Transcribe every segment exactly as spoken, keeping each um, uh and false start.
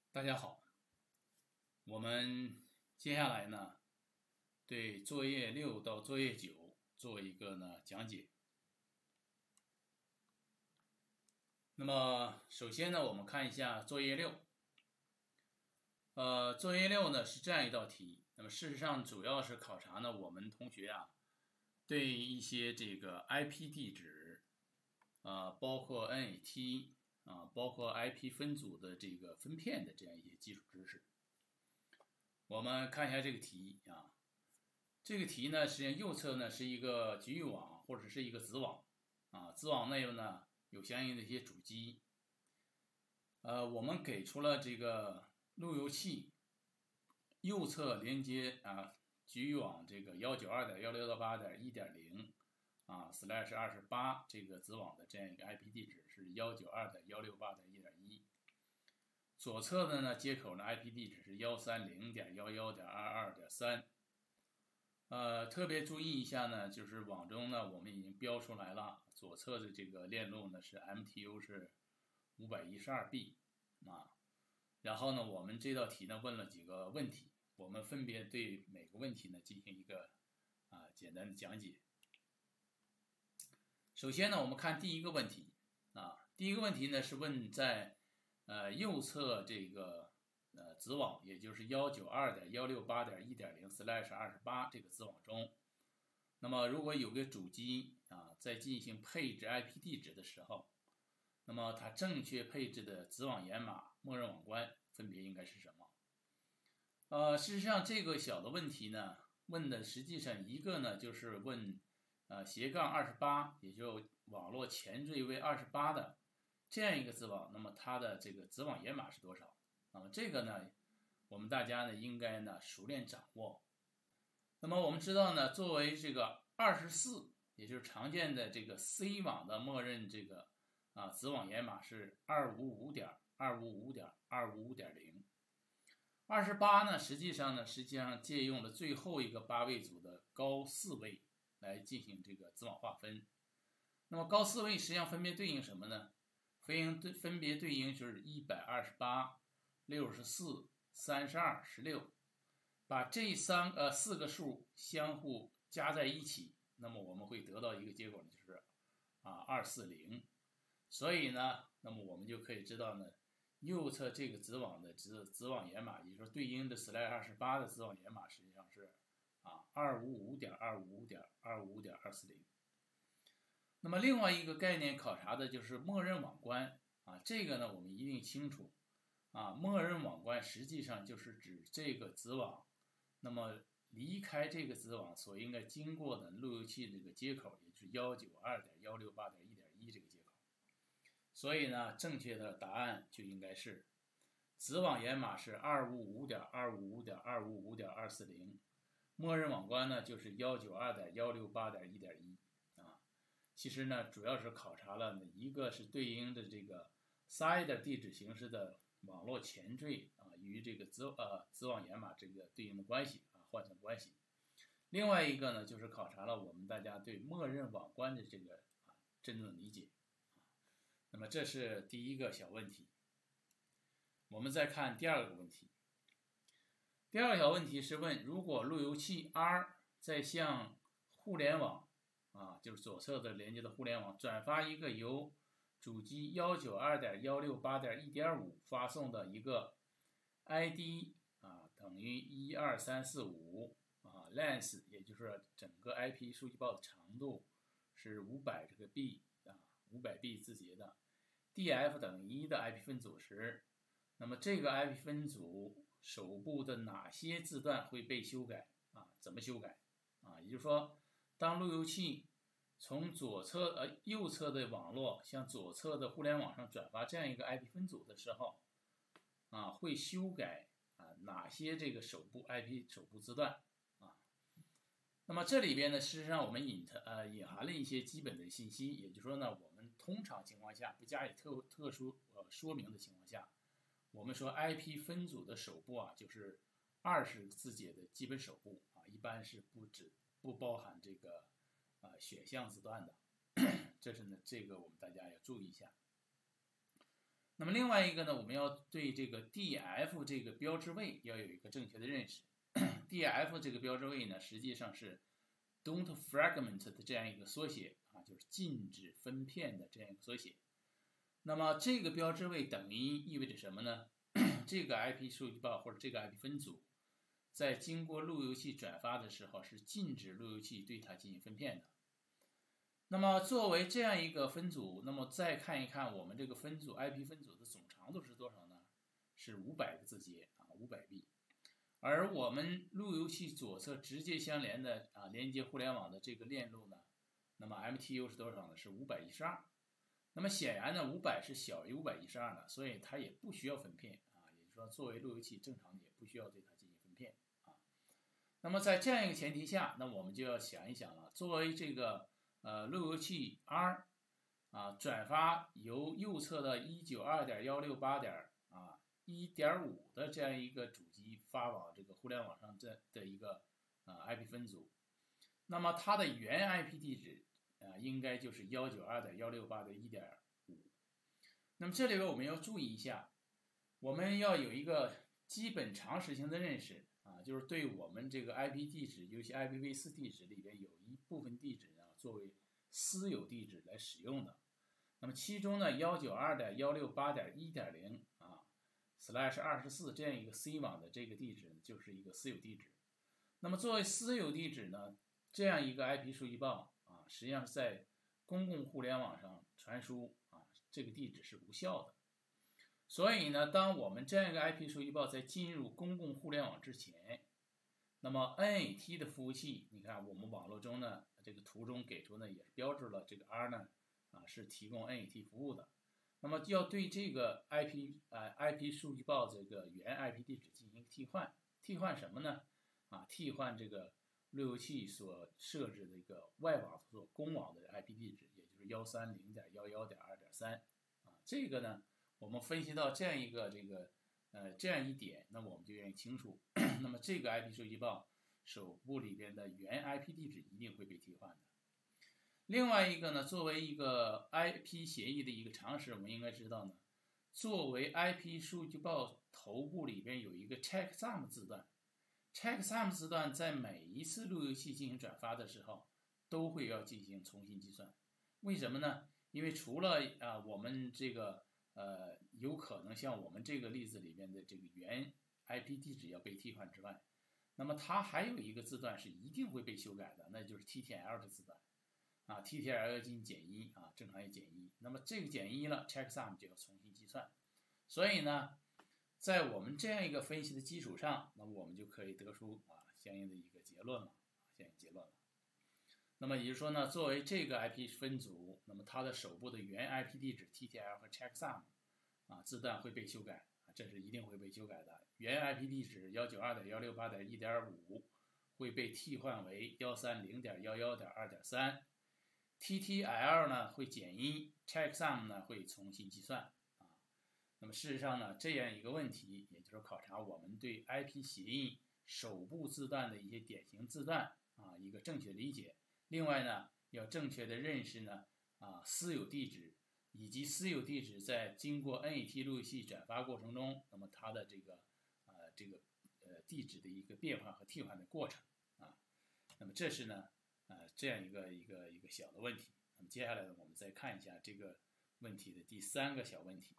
大家好，我们接下来呢，对作业六到作业九做一个呢讲解。那么首先呢，我们看一下作业六。呃，作业六呢是这样一道题。那么事实上主要是考察呢我们同学啊，对一些这个 I P 地址啊、呃，包括 N A T 啊，包括 I P 分组的这个分片的这样一些基础知识。我们看一下这个题啊，这个题呢，实际上右侧呢是一个局域网或者是一个子网啊，子网内呢有相应的一些主机。呃，我们给出了这个路由器右侧连接啊局域网这个 一九二点一六到八点一点零 啊 slash 二十八这个子网的这样一个 I P 地址是 一九二点一六八点一点一。左侧的呢接口呢 I P 地址是 一三零点一一点二二点三。呃，特别注意一下呢，就是网中呢我们已经标出来了，左侧的这个链路呢是 M T U 是 五百一十二 B 啊。然后呢，我们这道题呢问了几个问题，我们分别对每个问题呢进行一个啊简单的讲解。首先呢，我们看第一个问题啊，第一个问题呢是问在呃右侧这个呃子网，也就是 一九二点一六八点一点零 slash 二十八这个子网中，那么如果有个主机啊在进行配置 I P 地址的时候，那么它正确配置的子网延码默认网关分别应该是什么？呃，事实上这个小的问题呢，问的实际上一个呢就是问呃斜杠二十八，也就网络前缀为二十八的这样一个子网，那么它的这个子网延码是多少？那么这个呢，我们大家呢应该呢熟练掌握。那么我们知道呢，作为这个二十四，也就是常见的这个 C 网的默认这个啊子网延码是 二五五点二五五点二五五点零。二十八呢，实际上呢，实际上借用了最后一个八位组的高四位来进行这个子网划分。那么高四位实际上分别对应什么呢？分应对分别对应就是一百二十八、六十四、三十二、十六，把这三呃四个数相互加在一起，那么我们会得到一个结果呢，就是啊二四零。所以呢，那么我们就可以知道呢，右侧这个子网的子子网延码，也就是说对应的 slash 二十八的子网延码实际上是啊二五五点二五五点二五五点二四零。那么另外一个概念考察的就是默认网关啊，这个呢我们一定清楚啊，默认网关实际上就是指这个子网，那么离开这个子网所应该经过的路由器这个接口，也就是 一九二点一六八点一点一 这个接口。所以呢，正确的答案就应该是子网延码是 二五五点二五五点二五五点二四零， 默认网关呢就是 一九二点一六八点一点一。啊，其实呢，主要是考察了呢，一个是对应的这个 side 地址形式的网络前缀啊与这个子呃子网延码这个对应的关系啊换算关系。另外一个呢，就是考察了我们大家对默认网关的这个啊真正的理解。那么这是第一个小问题。我们再看第二个问题。第二个小问题是问，如果路由器 R 在向互联网啊，就是左侧的连接的互联网转发一个由主机 一九二点一六八点一点五 发送的一个 I D 啊等于一二三四五啊 length， 也就是整个 I P 数据报的长度是五百这个 B 啊五百 B 字节的 D F 等于一的 I P 分组时，那么这个 I P 分组首部的哪些字段会被修改啊？怎么修改啊？也就是说，当路由器从左侧呃右侧的网络向左侧的互联网上转发这样一个 I P 分组的时候，啊，会修改啊哪些这个首部 I P 首部字段啊？那么这里边呢，事实上我们隐呃隐含了一些基本的信息，也就是说呢，我们通常情况下不加以特特殊呃说明的情况下，我们说 I P 分组的首部啊，就是二十字节的基本首部啊，一般是不指不包含这个啊、呃、选项字段的，这是呢这个我们大家要注意一下。 那么另外一个呢，我们要对这个 D F 这个标志位要有一个正确的认识。D F 这个标志位呢，实际上是 Don't Fragment 的这样一个缩写啊，就是禁止分片的这样一个缩写。那么这个标志位等于意味着什么呢？这个 I P 数据包或者这个 I P 分组，在经过路由器转发的时候，是禁止路由器对它进行分片的。那么作为这样一个分组，那么再看一看我们这个分组 I P 分组的总长度是多少呢？是五百个字节啊， 五百 B。而我们路由器左侧直接相连的啊连接互联网的这个链路呢，那么 M T U 是多少呢？是五百一十二。那么显然呢，五百是小于五百一十二的，所以它也不需要分片啊，也就是说，作为路由器正常也不需要对它进行分片啊。那么在这样一个前提下，那我们就要想一想了，作为这个呃路由器 R 啊转发由右侧的 一九二点一六八点啊 一点五 的这样一个主机发往这个互联网上这的一个啊 I P 分组，那么它的原 I P 地址啊，应该就是 一九二点一六八点一点五。那么这里边我们要注意一下，我们要有一个基本常识性的认识啊，就是对我们这个 I P 地址，尤其 I P v 四 地址里边有一部分地址呢作为私有地址来使用的。那么其中呢 一九二点一六八点一点零 啊 slash 二十四这样一个 C 网的这个地址就是一个私有地址。那么作为私有地址呢，这样一个 I P 数据报啊，实际上是在公共互联网上传输啊，这个地址是无效的。所以呢，当我们这样一个 I P 数据报在进入公共互联网之前，那么 N A T 的服务器，你看我们网络中呢，这个图中给出呢也是标注了这个 R 呢啊是提供 N A T 服务的。那么要对这个 I P 呃 I P 数据报这个原 I P 地址进行替换，替换什么呢？啊，替换这个路由器所设置的一个外网所公网的 I P 地址，也就是 一三零点一一点二点三 啊，这个呢，我们分析到这样一个这个呃这样一点，那么我们就愿意清楚，那么这个 I P 数据报手部里边的原 I P 地址一定会被替换的。另外一个呢，作为一个 I P 协议的一个常识，我们应该知道呢，作为 I P 数据报头部里边有一个 checksum 字段。checksum 字段在每一次路由器进行转发的时候，都会要进行重新计算。为什么呢？因为除了啊、呃、我们这个呃有可能像我们这个例子里面的这个原 I P 地址要被替换之外，那么它还有一个字段是一定会被修改的，那就是 T T L 的字段啊 ，T T L 要进行减一啊，正常要减一。那么这个减一了 ，checksum 就要重新计算。所以呢，在我们这样一个分析的基础上，那么我们就可以得出啊相应的一个结论了，相应结论了。那么也就是说呢，作为这个 I P 分组，那么它的手部的原 I P 地址 T T L 和 checksum 啊字段会被修改，这是一定会被修改的。原 I P 地址 一九二点一六八点一点五 会被替换为 一三零点一一点二点三， T T L 呢会减一， checksum 呢会重新计算。那么事实上呢，这样一个问题，也就是考察我们对 I P 协议手部字段的一些典型字段啊一个正确理解。另外呢，要正确的认识呢啊私有地址以及私有地址在经过 N A T 路由器转发过程中，那么它的这个呃这个呃地址的一个变化和替换的过程啊。那么这是呢呃这样一个一个一个小的问题。那么接下来呢，我们再看一下这个问题的第三个小问题。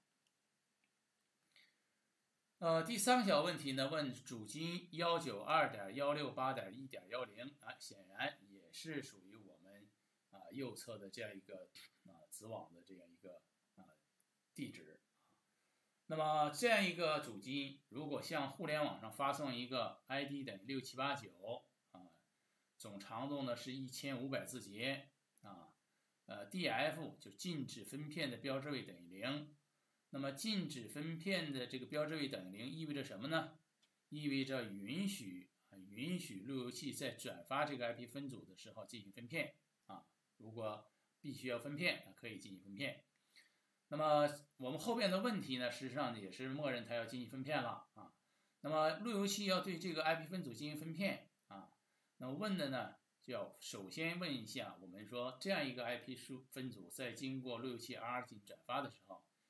呃，第三个小问题呢，问主机 一九二点一六八点一点一零啊，显然也是属于我们啊、呃、右侧的这样一个啊、呃、子网的这样一个啊、呃、地址啊。那么这样一个主机，如果向互联网上发送一个 I D 等于六七八九啊，总长度呢是一千五百字节啊，呃 D F 就禁止分片的标志位等于零。那么禁止分片的这个标志位等于零意味着什么呢？意味着允许啊允许路由器在转发这个 I P 分组的时候进行分片啊。如果必须要分片，可以进行分片。那么我们后边的问题呢，事实上也是默认它要进行分片了啊。那么路由器要对这个 I P 分组进行分片啊，那么问的呢，就要首先问一下，我们说这样一个 I P 数分组在经过路由器 R 进行转发的时候，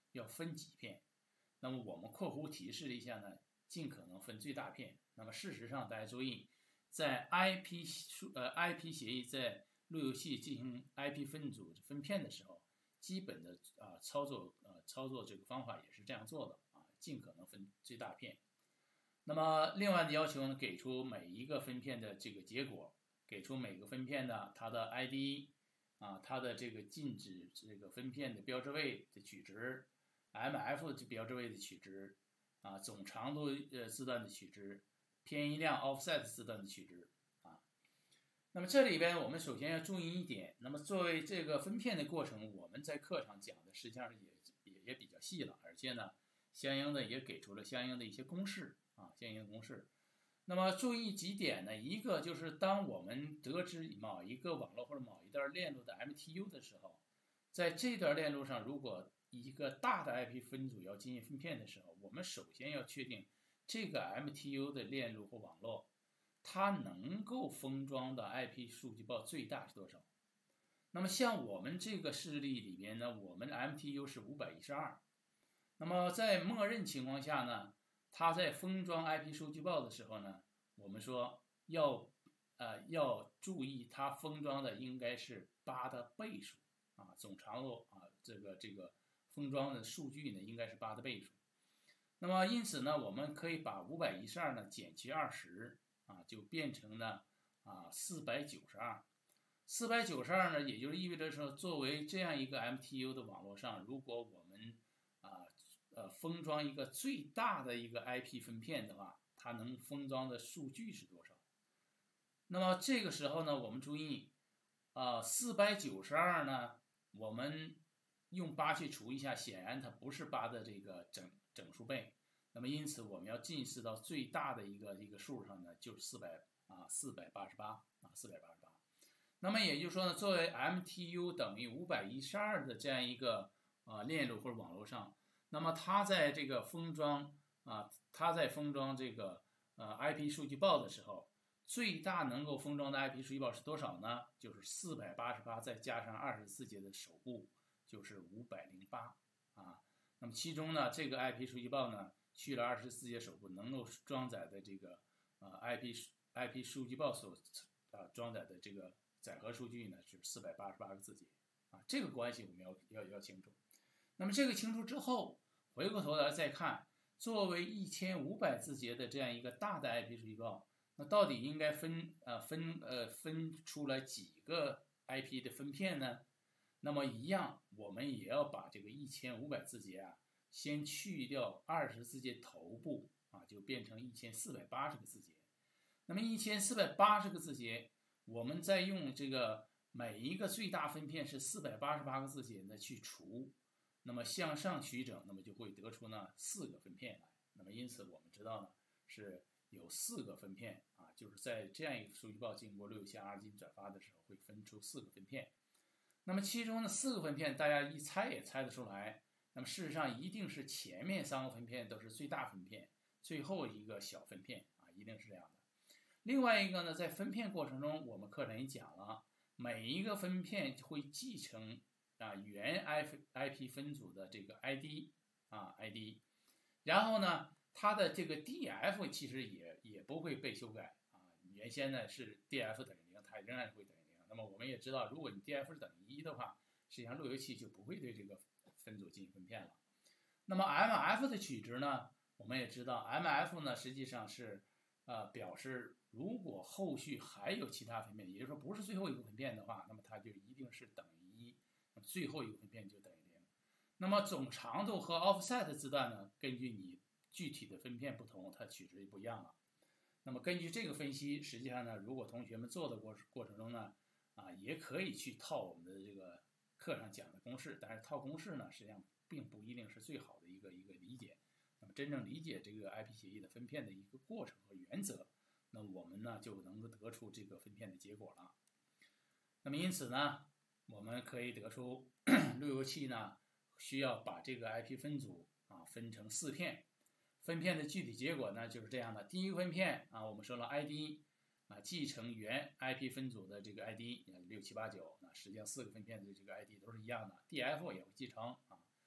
要分几片。那么我们括弧提示了一下呢，尽可能分最大片。那么事实上，大家注意，在 I P 数呃 I P 协议在路由器进行 I P 分组分片的时候，基本的啊操作呃操作这个方法也是这样做的啊，尽可能分最大片。那么另外的要求呢，给出每一个分片的这个结果，给出每个分片的它的 I D 啊，它的这个禁止这个分片的标志位的取值 ，M F 的标志位的取值啊，总长度呃字段的取值，偏移量 offset 字段的取值啊。那么这里边我们首先要注意一点，那么作为这个分片的过程，我们在课上讲的实际上也也也比较细了，而且呢，相应的也给出了相应的一些公式啊，相应的公式。那么注意几点呢？一个就是当我们得知某一个网络或者某一段链路的 M T U 的时候，在这段链路上，如果一个大的 I P 分组要进行分片的时候，我们首先要确定这个 M T U 的链路或网络，它能够封装的 I P 数据包最大是多少？那么像我们这个事例里边呢，我们的 M T U 是五百一十二。那么在默认情况下呢，它在封装 I P 数据包的时候呢，我们说要呃要注意它封装的应该是八的倍数啊，总长度啊这个这个封装的数据呢应该是八的倍数。那么因此呢，我们可以把五百一十二呢减去二十啊，就变成了啊四百九十二。四百九十二呢，也就意味着说，作为这样一个 M T U 的网络上，如果我们啊呃封装一个最大的一个 I P 分片的话，它能封装的数据是多少？那么这个时候呢，我们注意啊，四百九十二呢，我们用八去除一下，显然它不是八的这个整整数倍。那么因此我们要近似到最大的一个一个数上呢，就是四百啊四百八十八啊四百八十八。那么也就是说呢，作为 M T U 等于五百一十二的这样一个啊链路或者网络上，那么它在这个封装啊，它在封装这个呃 I P 数据包的时候，最大能够封装的 I P 数据包是多少呢？就是四百八十八再加上二十四节的首部，就是五百零八啊。那么其中呢，这个 I P 数据包呢，去了二十四节首部，能够装载的这个呃 I P I P 数据包所啊装载的这个载荷数据呢是四百八十八个字节啊，这个关系我们要要要清楚。那么这个清楚之后，回过头来再看，作为一千五百字节的这样一个大的 I P 数据包，那到底应该分呃分呃分出来几个 I P 的分片呢？那么一样，我们也要把这个一千五百字节啊，先去掉二十字节头部啊，就变成一千四百八十个字节。那么一千四百八十个字节，我们再用这个每一个最大分片是四百八十八个字节呢去除，那么向上取整，那么就会得出呢四个分片来。那么因此我们知道呢是有四个分片啊，就是在这样一个数据包经过路由器 R 进转发的时候，会分出四个分片。那么其中的四个分片，大家一猜也猜得出来。那么事实上一定是前面三个分片都是最大分片，最后一个小分片啊，一定是这样的。另外一个呢，在分片过程中，我们课程也讲了，每一个分片会继承啊原 I P 分组的这个 I D 啊 I D， 然后呢，它的这个 D F 其实也也不会被修改啊，原先呢是 D F 等于零，它仍然会等于零。那么我们也知道，如果你 D F 是等于一的话，实际上路由器就不会对这个分组进行分片了。那么 M F 的取值呢，我们也知道 M F 呢实际上是呃表示如果后续还有其他分片，也就是说不是最后一个分片的话，那么它就一定是等于一，那么最后一个分片就等于零。那么总长度和 offset 字段呢，根据你具体的分片不同，它取值就不一样了。那么根据这个分析，实际上呢，如果同学们做的过过程中呢，啊，也可以去套我们的这个课上讲的公式，但是套公式呢，实际上并不一定是最好的一个一个理解。那么真正理解这个 I P 协议的分片的一个过程和原则，那我们呢就能够得出这个分片的结果了。那么因此呢，我们可以得出路由器呢需要把这个 I P 分组啊分成四片，分片的具体结果呢就是这样的。第一个分片啊，我们说了 I D 啊继承原 I P 分组的这个 I D 六七八九，那实际上四个分片的这个 I D 都是一样的 ，D F 也会继承啊。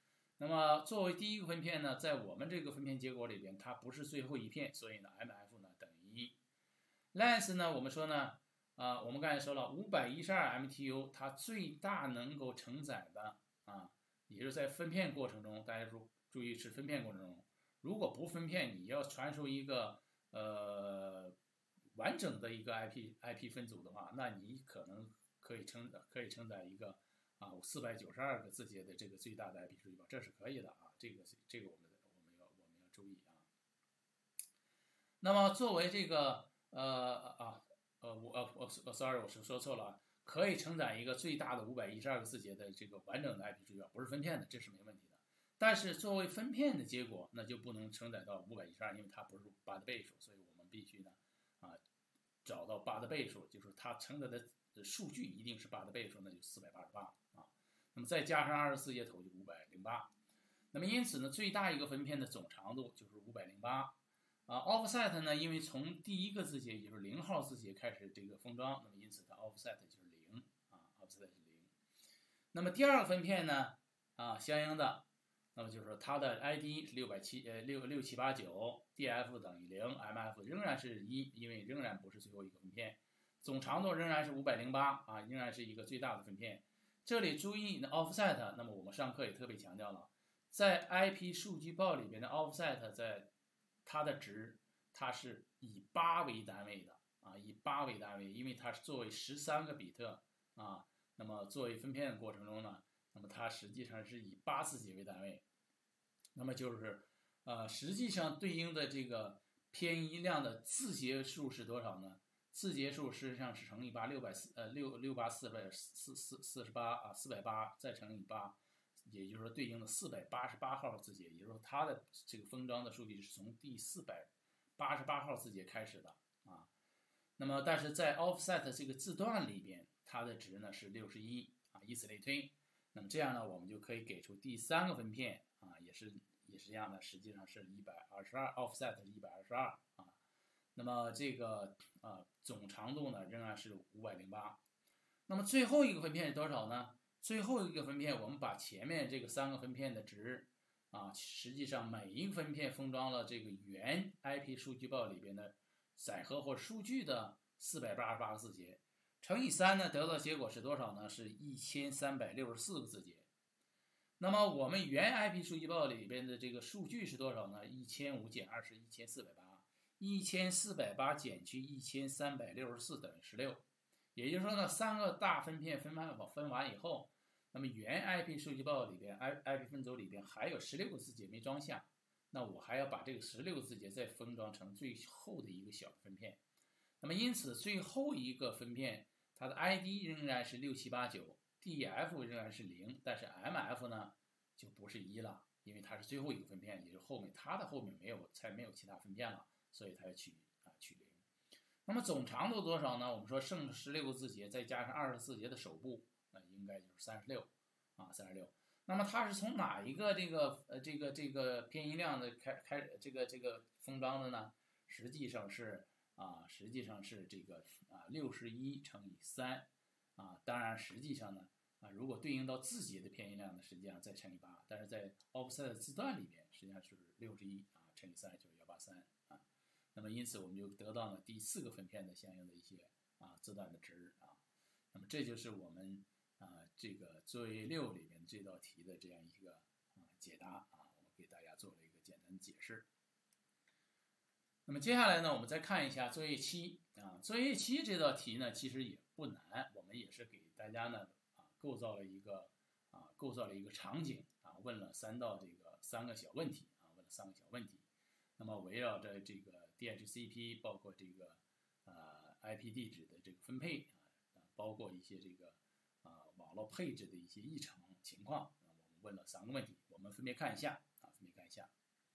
那么作为第一个分片呢，在我们这个分片结果里边，它不是最后一片，所以呢 M F 呢等于一。length 呢，我们说呢，啊、呃，我们刚才说了五百一十二 M T U， 它最大能够承载的啊，也就是在分片过程中，大家注注意是分片过程中，如果不分片，你要传输一个呃完整的一个 I P I P 分组的话，那你可能可以承可以承载一个啊四百九十二个字节的这个最大的 I P 数据包，这是可以的啊，这个这个我们我们要我们要注意啊。那么作为这个呃啊呃我呃我 sorry 我是说错了，可以承载一个最大的五百一十二个字节的这个完整的 I P 数据包，不是分片的，这是没问题的。但是作为分片的结果，那就不能承载到五百一十二，因为它不是八的倍数，所以我们必须呢啊找到八的倍数，就是它承载的数据一定是八的倍数，那就四百八十八啊。那么再加上二十四节头就五百零八。那么因此呢，最大一个分片的总长度就是五百零八啊。offset 呢，因为从第一个字节，也就是零号字节开始这个封装，那么因此它 offset 就是零啊 ，offset 是零。那么第二个分片呢啊，相应的。那么就是说，它的 I D 是六百七呃六六七八九 ，D F 等于零 ，M F 仍然是一，因为仍然不是最后一个分片，总长度仍然是五百零八啊，仍然是一个最大的分片。这里注意 offset， 那么我们上课也特别强调了，在 I P 数据包里边的 offset 在它的值，它是以八为单位的啊，以八为单位，因为它是作为十三个比特啊，那么作为分片的过程中呢。那么它实际上是以八字节为单位，那么就是呃，实际上对应的这个偏移量的字节数是多少呢？字节数实际上是乘以八，六百四呃六六八四百四四四十八啊，四百八再乘以八，也就是说对应的四百八十八号字节，也就是说它的这个封装的数据是从第四百八十八号字节开始的啊。那么但是在 offset 这个字段里边，它的值呢是六十一啊，以此类推。那么这样呢，我们就可以给出第三个分片啊，也是也是这样的，实际上是一百二十二 ，offset 是一百二十二啊。那么这个啊总长度呢仍然是五百零八。那么最后一个分片是多少呢？最后一个分片，我们把前面这个三个分片的值啊，实际上每一个分片封装了这个原 I P 数据包里边的载荷或数据的四百八十八个字节。乘以三呢，得到结果是多少呢？是一千三百六十四个字节。那么我们原 I P 数据包里边的这个数据是多少呢？一千五减二是一千四百八，一千四百八减去一千三百六十四等于十六。也就是说呢，三个大分片分完分完以后，那么原 I P 数据包里边 I IP 分组里边还有十六个字节没装下，那我还要把这个十六个字节再封装成最后的一个小分片。那么因此最后一个分片。它的 I D 仍然是六七八九 ，D F 仍然是零，但是 M F 呢就不是一了，因为它是最后一个分片，也就是后面它的后面没有才没有其他分片了，所以它要取啊取零。那么总长度多少呢？我们说剩十六个字节再加上二十四节的首部，那应该就是三十六啊三十六。那么它是从哪一个这个呃这个这个偏移量的开开这个这个封装的呢？实际上是。啊，实际上是这个啊六十一乘以三啊，当然实际上呢啊，如果对应到字节的偏移量呢，实际上再乘以八，但是在 offset 字段里边实际上是六十一啊乘以三就是一百八十三啊，那么因此我们就得到了第四个分片的相应的一些啊字段的值啊，那么这就是我们啊这个作业六里面这道题的这样一个啊解答啊，我给大家做了一个简单的解释。那么接下来呢，我们再看一下作业七啊，作业七这道题呢，其实也不难，我们也是给大家呢啊构造了一个啊构造了一个场景啊，问了三道这个三个小问题啊，问了三个小问题。那么围绕着这个 D H C P， 包括这个呃 I P 地址的这个分配啊，包括一些这个啊网络配置的一些异常情况，啊，我们问了三个问题，我们分别看一下啊，分别看一下。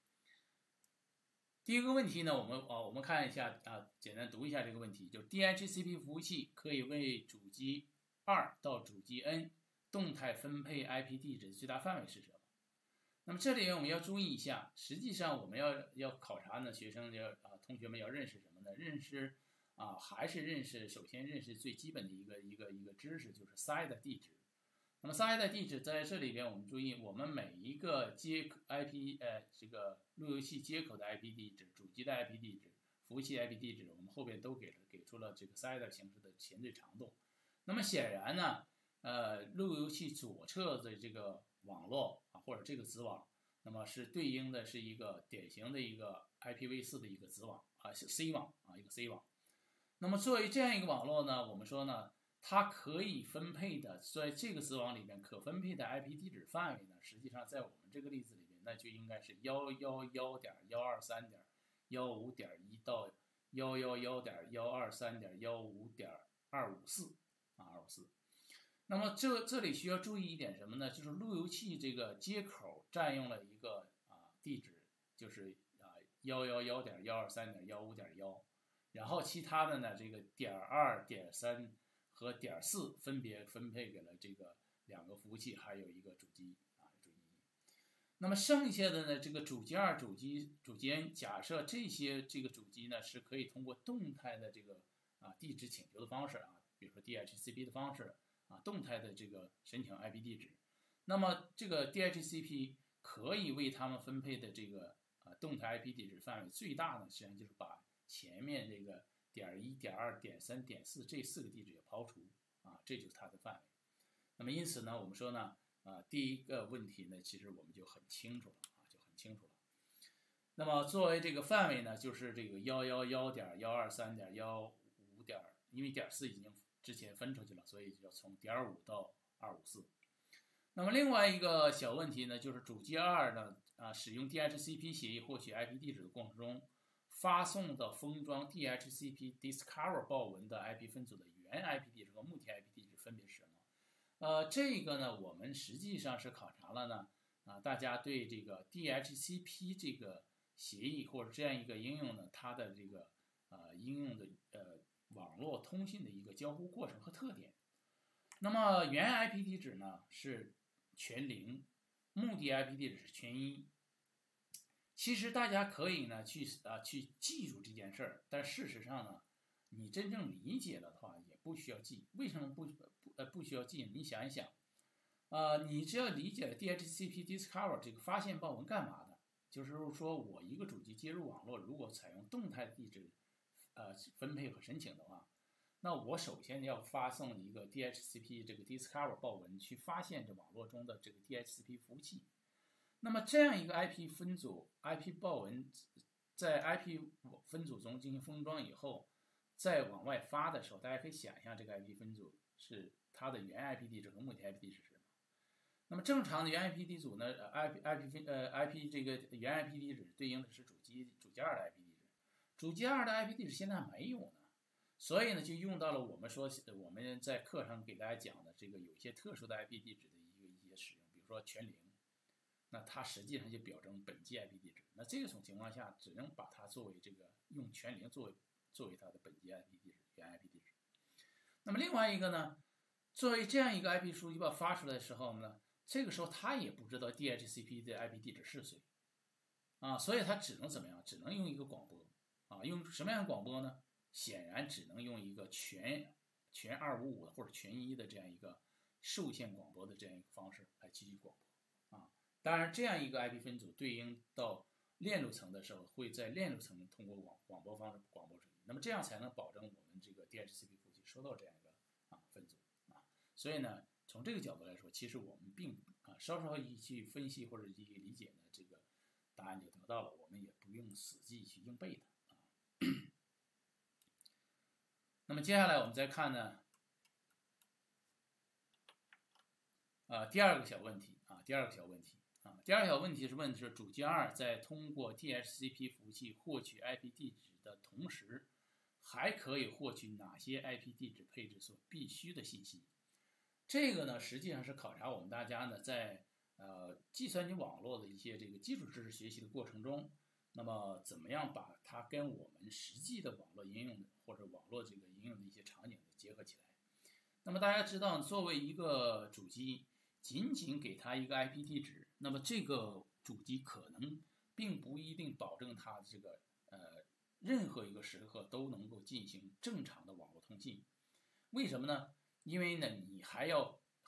第一个问题呢，我们啊，我们看一下啊，简单读一下这个问题，就 D H C P 服务器可以为主机二到主机 N 动态分配 I P 地址的最大范围是什么？那么这里我们要注意一下，实际上我们要要考察呢，学生要啊，同学们要认识什么呢？认识啊，还是认识首先认识最基本的一个一个一个知识，就是 site 地址。 那么 S I D 地址在这里边，我们注意，我们每一个接 I P 呃这个路由器接口的 I P 地址、主机的 I P 地址、服务器 I P 地址，我们后边都给了给出了这个 S I D 形式的前缀长度。那么显然呢，呃，路由器左侧的这个网络啊，或者这个子网，那么是对应的是一个典型的一个 I P v 四的一个子网啊，是 C 网啊，一个 C 网。那么作为这样一个网络呢，我们说呢，它可以分配的，在这个子网里面可分配的 I P 地址范围呢，实际上在我们这个例子里面，那就应该是幺幺幺点幺二三点幺五点一到幺幺幺点幺二三点幺五点二五四啊，二五四。那么这这里需要注意一点什么呢？就是路由器这个接口占用了一个啊地址，就是啊幺幺幺点幺二三点幺五点幺，然后其他的呢，这个点二、点三和点四分别分配给了这个两个服务器，还有一个主机啊主机。那么剩下的呢，这个主机二、主机主机 N， 假设这些这个主机呢是可以通过动态的这个啊地址请求的方式啊，比如说 D H C P 的方式。啊，动态的这个申请 I P 地址，那么这个 D H C P 可以为他们分配的这个啊动态 I P 地址范围最大呢，实际上就是把前面这个点一、点二、点三、点四这四个地址也抛除啊，这就是它的范围。那么因此呢，我们说呢，啊第一个问题呢，其实我们就很清楚了啊，就很清楚了。那么作为这个范围呢，就是这个幺幺幺点幺二三点幺五点，因为点四已经之前分出去了，所以就要从点五到二五四。那么另外一个小问题呢，就是主机二呢啊使用 D H C P 协议获取 I P 地址的过程中，发送的封装 D H C P Discover 报文的 I P 分组的原 I P 地址和目的 I P 地址分别是什么？呃，这个呢，我们实际上是考察了呢啊，大家对这个 D H C P 这个协议或者这样一个应用呢，它的这个呃应用的呃。网络通信的一个交互过程和特点。那么原 I P 地址呢是全零，目的 I P 地址是全一。其实大家可以呢去啊去记住这件事儿，但事实上呢，你真正理解了的话也不需要记。为什么不不呃不需要记？你想一想，呃，你只要理解了 D H C P Discover 这个发现报文干嘛的，就是说我一个主机接入网络，如果采用动态地址。呃，分配和申请的话，那我首先要发送一个 D H C P 这个 Discover 报文去发现这网络中的这个 D H C P 服务器。那么这样一个 I P 分组 I P 报文在 I P 分组中进行封装以后，再往外发的时候，大家可以想象这个 I P 分组是它的原 I P 地址和目的 I P 地址是什么。那么正常的原 I P 地址呢 ，I P I P 分呃 I P 这个原 I P 地址对应的是主机主机二的 I P 地址。主机二的 I P 地址现在没有呢，所以呢就用到了我们说我们在课上给大家讲的这个有一些特殊的 I P 地址的一个一些使用，比如说全零，那它实际上就表征本机 I P 地址。那这种情况下，只能把它作为这个用全零作为作为它的本机 I P 地址原 I P 地址。那么另外一个呢，作为这样一个 I P 数据报发出来的时候呢，这个时候它也不知道 D H C P 的 I P 地址是谁啊，所以它只能怎么样？只能用一个广播。啊，用什么样的广播呢？显然只能用一个全全二五五或者全一的这样一个受限广播的这样一个方式来继续广播啊。当然，这样一个 I P 分组对应到链路层的时候，会在链路层通过广广播方式广播出去，那么这样才能保证我们这个 D H C P 服务器收到这样一个啊分组啊。所以呢，从这个角度来说，其实我们并啊稍稍一去分析或者一理解呢，这个答案就得到了，我们也不用死记去硬背它。那么接下来我们再看呢，呃，第二个小问题啊，第二个小问题啊，第二个小问题是问的是主机二在通过 D H C P 服务器获取 I P 地址的同时，还可以获取哪些 I P 地址配置所必须的信息？这个呢，实际上是考察我们大家呢在呃计算机网络的一些这个基础知识学习的过程中。那么怎么样把它跟我们实际的网络应用或者网络这个应用的一些场景结合起来？那么大家知道，作为一个主机，仅仅给它一个 I P 地址，那么这个主机可能并不一定保证它这个呃任何一个时刻都能够进行正常的网络通信。为什么呢？因为呢，你还要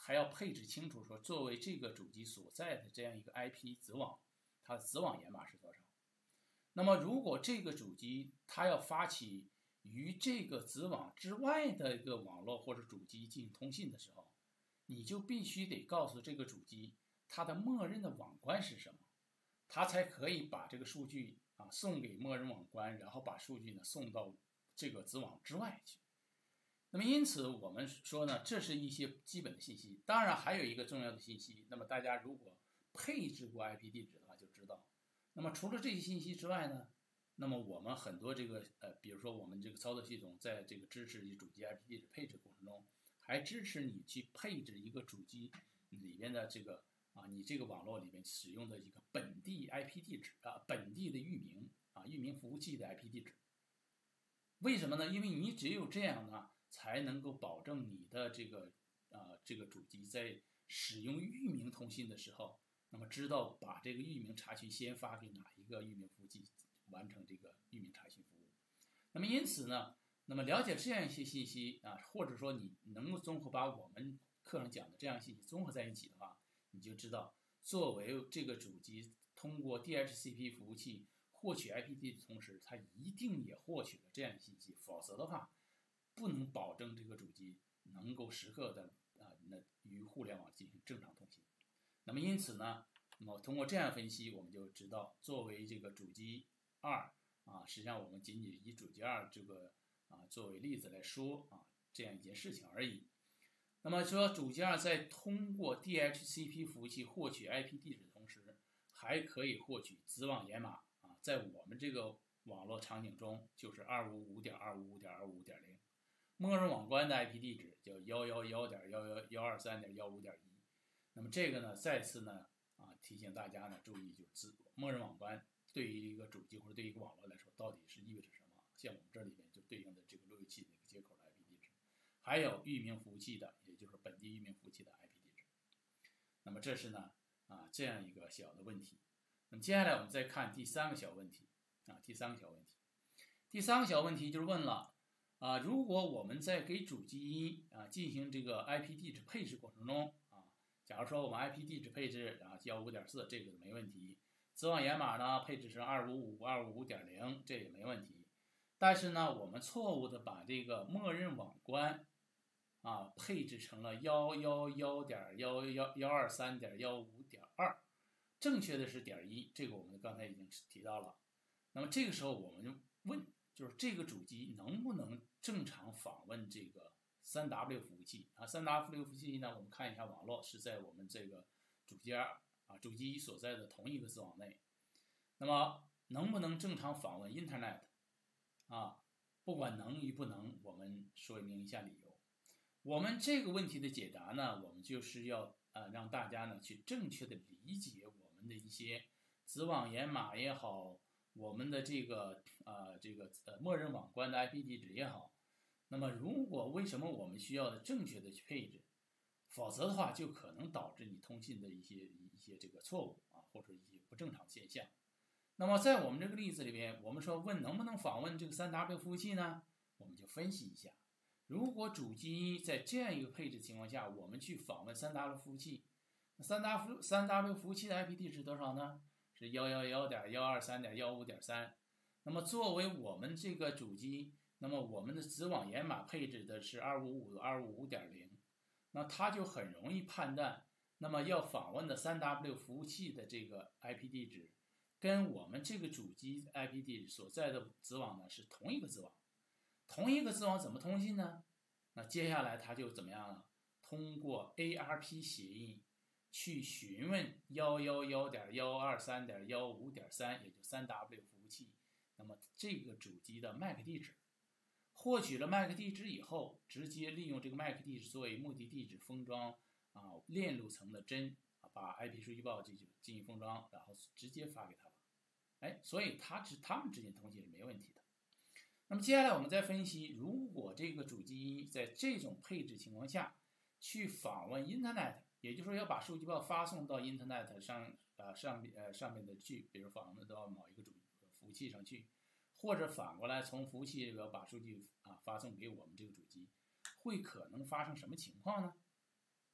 还要配置清楚说，作为这个主机所在的这样一个 I P 子网，它的子网延码是多少。那么如果这个主机它要发起与这个子网之外的一个网络或者主机进行通信的时候，你就必须得告诉这个主机它的默认的网关是什么，它才可以把这个数据啊送给默认网关，然后把数据呢送到这个子网之外去。那么因此我们说呢，这是一些基本的信息。当然还有一个重要的信息，那么大家如果配置过 I P 地址的话就知道，那么除了这些信息之外呢，那么我们很多这个呃，比如说我们这个操作系统在这个支持主机 I P 地址配置过程中，还支持你去配置一个主机里边的这个啊，你这个网络里面使用的一个本地 I P 地址啊，本地的域名啊，域名服务器的 I P 地址。为什么呢？因为你只有这样呢，才能够保证你的这个啊这个主机在使用域名通信的时候，那么知道把这个域名查询先发给哪一个域名服务器，完成这个域名查询服务。那么因此呢，那么了解这样一些信息啊，或者说你能够综合把我们课上讲的这样信息综合在一起的话，你就知道作为这个主机通过 D H C P 服务器获取 I P 地址的同时，它一定也获取了这样的信息，否则的话不能保证这个主机能够时刻的啊那与互联网进行正常通信。那么因此呢，那么通过这样分析，我们就知道作为这个主机二啊，实际上我们仅仅以主机二这个啊作为例子来说啊这样一件事情而已。那么说主机二在通过 D H C P 服务器获取 I P 地址的同时，还可以获取子网延码啊，在我们这个网络场景中就是 二五五点二五五点二五五点零， 默认网关的 I P 地址叫 一一一点一一一二三点一五点一。那么这个呢，再次呢啊提醒大家呢注意，就是默认网关对于一个主机或者对于一个网络来说，到底是意味着什么？像我们这里面就对应的这个路由器的一个接口的 I P 地址，还有域名服务器的，也就是本地域名服务器的 I P 地址。那么这是呢啊这样一个小的问题。那么接下来我们再看第三个小问题啊，第三个小问题，第三个小问题就是问了啊，如果我们在给主机一啊进行这个 I P 地址配置过程中啊，假如说我们 I P 地址配置啊一五五点四，这个没问题，子网延码呢配置成二五五二五五点零，这也没问题。但是呢，我们错误的把这个默认网关啊配置成了一一一点一一一二三点一五点二，正确的是点一，这个我们刚才已经提到了。那么这个时候我们就问，就是这个主机能不能正常访问这个 三 W 服务器啊 ？三 W 服务器呢，我们看一下网络是在我们这个主机二啊主机一所在的同一个子网内。那么能不能正常访问 Internet 啊？不管能与不能，我们说明一下理由。我们这个问题的解答呢，我们就是要呃让大家呢去正确的理解我们的一些子网延码也好，我们的这个呃这个呃默认网关的 I P 地址也好。那么如果为什么我们需要的正确的去配置，否则的话就可能导致你通信的一些一些这个错误啊，或者一些不正常现象。那么在我们这个例子里边，我们说问能不能访问这个 三 W 服务器呢？我们就分析一下，如果主机在这样一个配置情况下，我们去访问 三 W 服务器，那 三 W 三 W 服务器的 I P 地址多少呢？是一一一点一二三点一五点三。那么作为我们这个主机，那么我们的子网延码配置的是二五五二五五点零，那它就很容易判断，那么要访问的 三 W 服务器的这个 I P 地址跟我们这个主机 I P 地址所在的子网呢是同一个子网。同一个子网怎么通信呢？那接下来它就怎么样了？通过 A R P 协议去询问一一一点一二三点一五点三，也就 三 W 服务器，那么这个主机的 M A C 地址，获取了 M A C 地址以后，直接利用这个 M A C 地址作为目的地址封装啊链路层的针啊，把 I P 数据报进行进行封装，然后直接发给他了。哎，所以它之他们之间通信是没问题的。那么接下来我们再分析，如果这个主机在这种配置情况下去访问 Internet， 也就是说要把数据报发送到 Internet 上呃上呃上面的去，比如访问到某一个主服务器上去，或者反过来从服务器里边把数据啊发送给我们这个主机，会可能发生什么情况呢？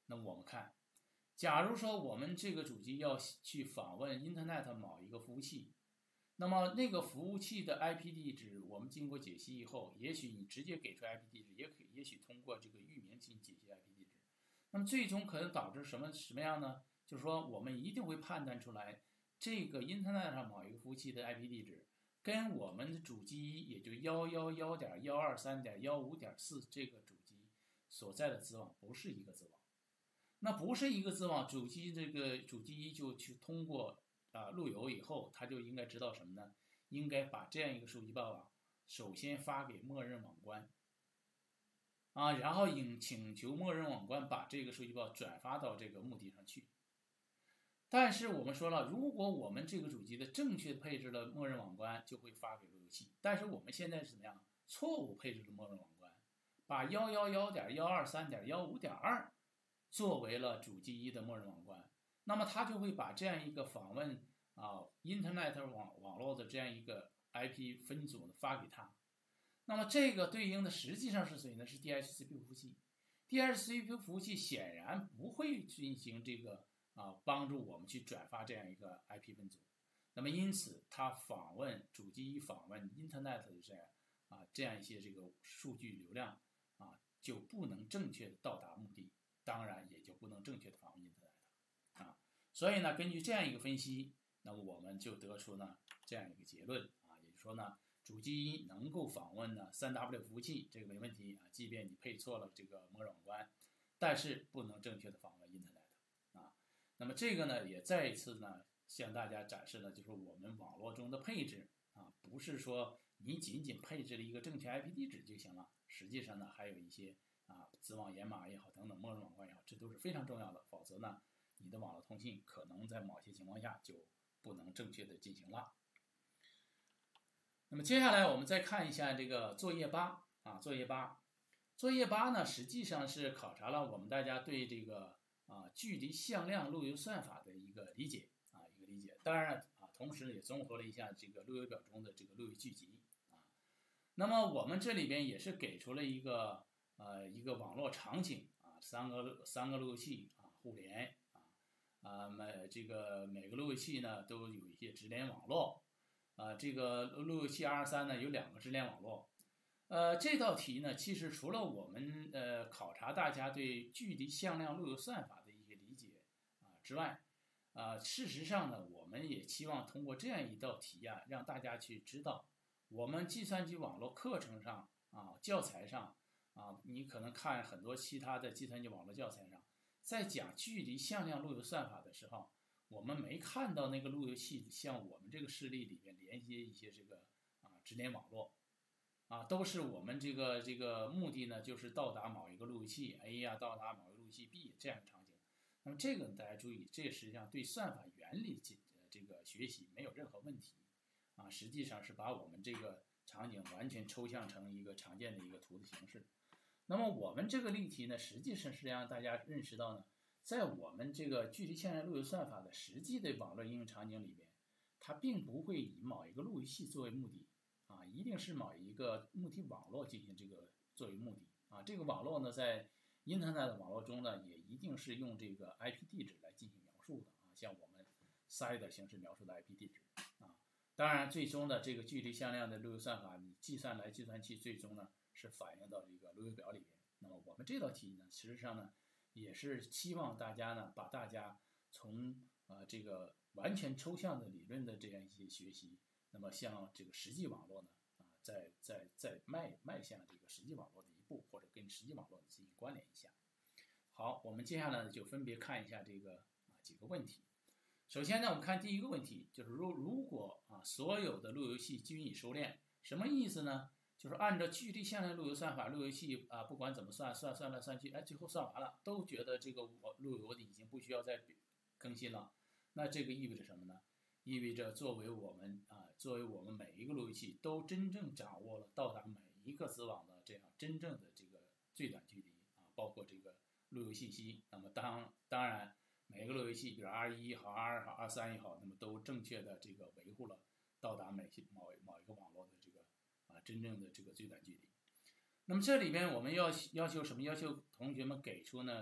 那么我们看，假如说我们这个主机要去访问 Internet 某一个服务器，那么那个服务器的 I P 地址，我们经过解析以后，也许你直接给出 I P 地址，也可也许通过这个域名进行解析 I P 地址。那么最终可能导致什么什么样呢？就是说我们一定会判断出来，这个 Internet 上某一个服务器的 I P 地址跟我们的主机，也就一一一点一二三点一五点四这个主机所在的子网不是一个子网。那不是一个子网，主机这个主机一就去通过啊路由以后，它就应该知道什么呢？应该把这样一个数据报啊，首先发给默认网关。啊，然后应请求默认网关把这个数据报转发到这个目的上去。但是我们说了，如果我们这个主机的正确配置了默认网关，就会发给路由器。但是我们现在是怎么样？错误配置了默认网关，把一一一点一二三点一五点二作为了主机一的默认网关，那么它就会把这样一个访问啊 Internet 网网络的这样一个 I P 分组发给它。那么这个对应的实际上是谁呢？是 D H C P 服务器。D H C P 服务器显然不会进行这个啊帮助我们去转发这样一个 I P 分组。那么因此，它访问主机一访问 Internet 的这样啊这样一些这个数据流量啊就不能正确的到达目的，当然也就不能正确的访问 Internet 啊。所以呢，根据这样一个分析，那么我们就得出呢这样一个结论啊，也就是说呢。主机一能够访问呢 三 W 服务器，这个没问题啊，即便你配错了这个默认网关，但是不能正确的访问 Internet 啊。那么这个呢，也再一次呢向大家展示了，就是我们网络中的配置啊，不是说你仅仅配置了一个正确 I P 地址就行了，实际上呢还有一些啊子网掩码也好等等，默认网关也好，这都是非常重要的，否则呢你的网络通信可能在某些情况下就不能正确的进行了。那么接下来我们再看一下这个作业八啊，作业八，作业八呢实际上是考察了我们大家对这个啊距离向量路由算法的一个理解啊一个理解，当然啊同时也综合了一下这个路由表中的这个路由聚集啊。那么我们这里边也是给出了一个呃一个网络场景啊，三个三个路由器啊互联啊啊每这个每个路由器呢都有一些直连网络。啊，这个路由器二十三呢有两个直连网络，呃，这道题呢其实除了我们呃考察大家对距离向量路由算法的一些理解啊之外，啊，事实上呢我们也期望通过这样一道题啊，让大家去知道我们计算机网络课程上啊教材上啊，你可能看很多其他的计算机网络教材上，在讲距离向量路由算法的时候。我们没看到那个路由器像我们这个事例里边连接一些这个啊直连网络，啊都是我们这个这个目的呢，就是到达某一个路由器 A 呀，到达某一个路由器 B 这样的场景。那么这个大家注意，这实际上对算法原理这个学习没有任何问题啊，实际上是把我们这个场景完全抽象成一个常见的一个图的形式。那么我们这个例题呢，实际上是让大家认识到呢。在我们这个距离向量路由算法的实际的网络应用场景里边，它并不会以某一个路由器作为目的啊，一定是某一个目的网络进行这个作为目的啊。这个网络呢，在 Internet 网络中呢，也一定是用这个 I P 地址来进行描述的啊，像我们 S I D 形式描述的 I P 地址啊。当然，最终的这个距离向量的路由算法，你计算来计算去，最终呢是反映到这个路由表里边。那么我们这道题呢，实际上呢。也是期望大家呢，把大家从呃这个完全抽象的理论的这样一些学习，那么向这个实际网络呢啊，再再再迈迈向这个实际网络的一步，或者跟实际网络进行关联一下。好，我们接下来呢就分别看一下这个啊几个问题。首先呢，我们看第一个问题，就是如如果啊所有的路由器均已收敛，什么意思呢？就是按照距离向量路由算法，路由器啊，不管怎么算，算算来算去，哎，最后算完了，都觉得这个我路由已经不需要再更新了。那这个意味着什么呢？意味着作为我们啊，作为我们每一个路由器都真正掌握了到达每一个子网的这样真正的这个最短距离啊，包括这个路由信息。那么当当然，每一个路由器，比如 R 一 也好 R 二好 R 三也好，那么都正确的这个维护了到达每某某一个网络的这个。啊，真正的这个最短距离。那么这里边我们要要求什么？要求同学们给出呢？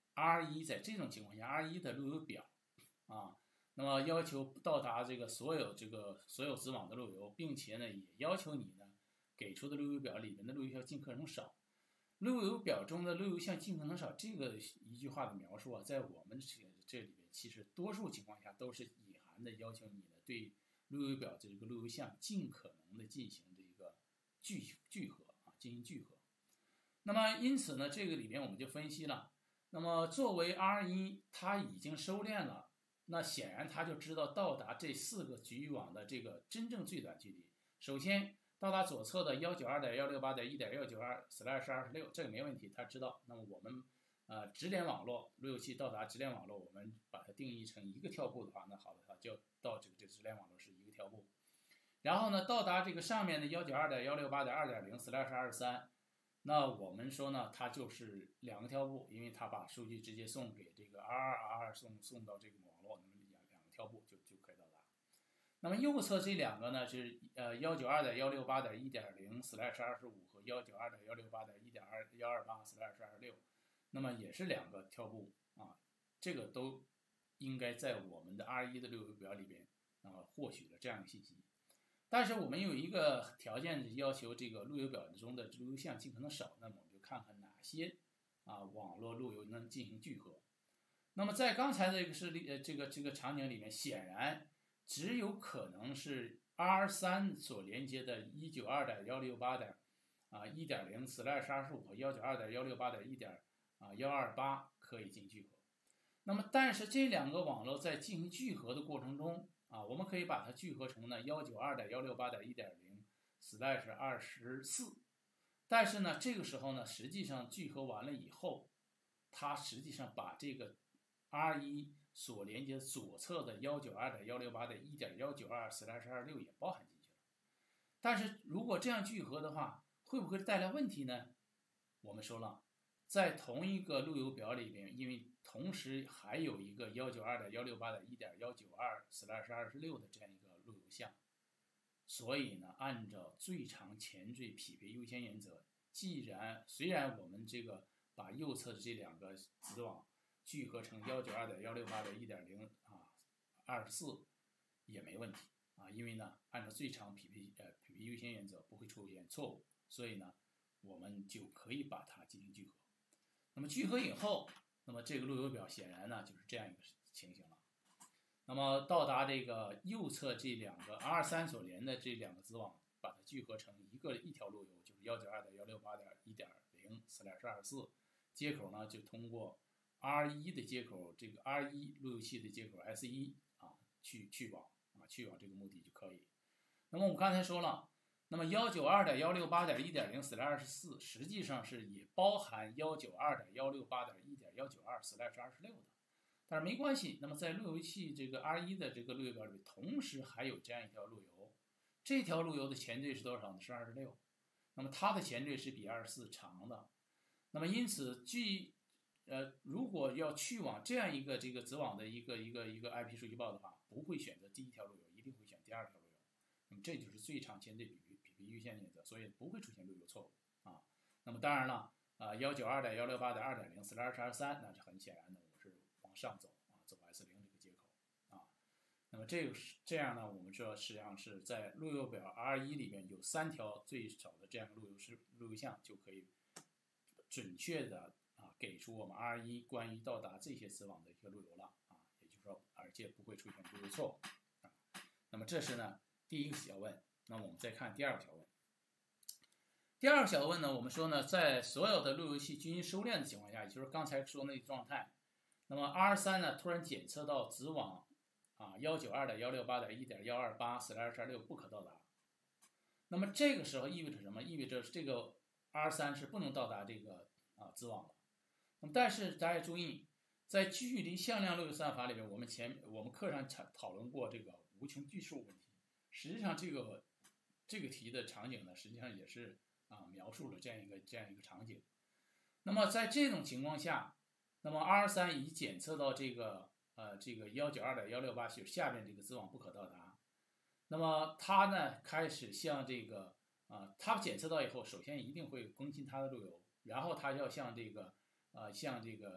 R 一在这种情况下 ，R 一的路由表啊，那么要求到达这个所有这个所有子网的路由，并且呢也要求你呢给出的路由表里面的路由项尽可能少。路由表中的路由项尽可能少这个一句话的描述啊，在我们这里边其实多数情况下都是隐含的要求你呢对路由表这个路由项尽可能的进行这个聚聚合啊，进行聚合。那么因此呢，这个里面我们就分析了，那么作为 R 一，它已经收敛了，那显然它就知道到达这四个局域网的这个真正最短距离。首先到达左侧的 一九二点一六八点一点一九二 slash 二十六，这个没问题，它知道。那么我们呃直连网络路由器到达直连网络，我们把它定义成一个跳步的话，那好的话就到这个这个直连网络是一个跳步。然后呢，到达这个上面的 一九二点一六八点二点零 slash 二十三，那我们说呢，它就是两个跳步，因为它把数据直接送给这个 R 二 R 二送送到这个网络，那么两两个跳步就就可以到达。那么右侧这两个呢是呃 一九二点一六八点一点零 slash 二十五和 一九二点一六八点一点一二八 slash 二十六，那么也是两个跳步啊，这个都应该在我们的 R 一的路由表里边啊获取了这样的信息。但是我们有一个条件是要求这个路由表中的路由项尽可能少，那么我们就看看哪些啊网络路由能进行聚合。那么在刚才的这个事例呃这个这个场景里面，显然只有可能是 R 三 所连接的 一九二点一六八点啊 一点零 slash 二十五和 一九二点一六八点一点啊一二八可以进行聚合。那么但是这两个网络在进行聚合的过程中啊，我们可以把它聚合成呢 一九二点一六八点一点零 slash 二十四，但是呢，这个时候呢，实际上聚合完了以后，它实际上把这个 R 一 所连接左侧的 一九二点一六八点一点一九二 slash 二十六也包含进去了。但是如果这样聚合的话，会不会带来问题呢？我们说了，在同一个路由表里边，因为同时还有一个 一九二点一六八点一点一九二 slash 二十六的这样一个路由项，所以呢，按照最长前缀匹配优先原则，既然虽然我们这个把右侧的这两个子网聚合成 一九二点一六八点一点零啊二十四也没问题啊，因为呢，按照最长匹配呃匹配优先原则不会出现错误，所以呢，我们就可以把它进行聚合。那么聚合以后，那么这个路由表显然呢就是这样一个情形了。那么到达这个右侧这两个 R 三 所连的这两个子网，把它聚合成一个一条路由，就是 一九二点一六八点一点零 slash 二十四，接口呢就通过 R 一 的接口，这个 R 一 路由器的接口 S 一 啊去去网啊去网这个目的就可以。那么我们刚才说了。那么 一九二点一六八点一点零 slash 二十四实际上是也包含 一九二点一六八点一点一九二 slash 二十六的，但是没关系。那么在路由器这个 R 一 的这个路由表里，同时还有这样一条路由，这条路由的前缀是多少呢？是二十六。那么它的前缀是比二十四长的。那么因此，据呃如果要去往这样一个这个子网的一个一个一个 I P 数据报的话，不会选择第一条路由，一定会选第二条路由。那么这就是最长前缀比优先原则，所以不会出现路由错误啊。那么当然了，啊 一九二点一六八点二点零 slash 二十三，那是很显然的，我是往上走啊，走 S 零 这个接口啊。那么这个是这样呢，我们说实际上是在路由表 R 一 里面有三条最少的这样的路由是路由项，就可以准确的啊给出我们 R 一 关于到达这些子网的一个路由了啊，也就是说，而且不会出现路由错误啊。那么这是呢第一个小问。那我们再看第二个小问。第二个小问呢，我们说呢，在所有的路由器均匀收敛的情况下，也就是刚才说那个状态，那么 R 三 呢突然检测到子网啊 一九二点一六八点一点一二八 slash 二十六不可到达，那么这个时候意味着什么？意味着这个 R 三 是不能到达这个啊子网的。那么但是大家注意，在距离向量路由算法里面，我们前我们课上讨论过这个无穷巨数问题，实际上这个。这个题的场景呢，实际上也是啊描述了这样一个这样一个场景。那么在这种情况下，那么 R 三 已检测到这个呃这个 一九二点一六八就是下面这个子网不可到达，那么它呢开始向这个啊它检测到以后，首先一定会更新它的路由，然后它要向这个呃向这个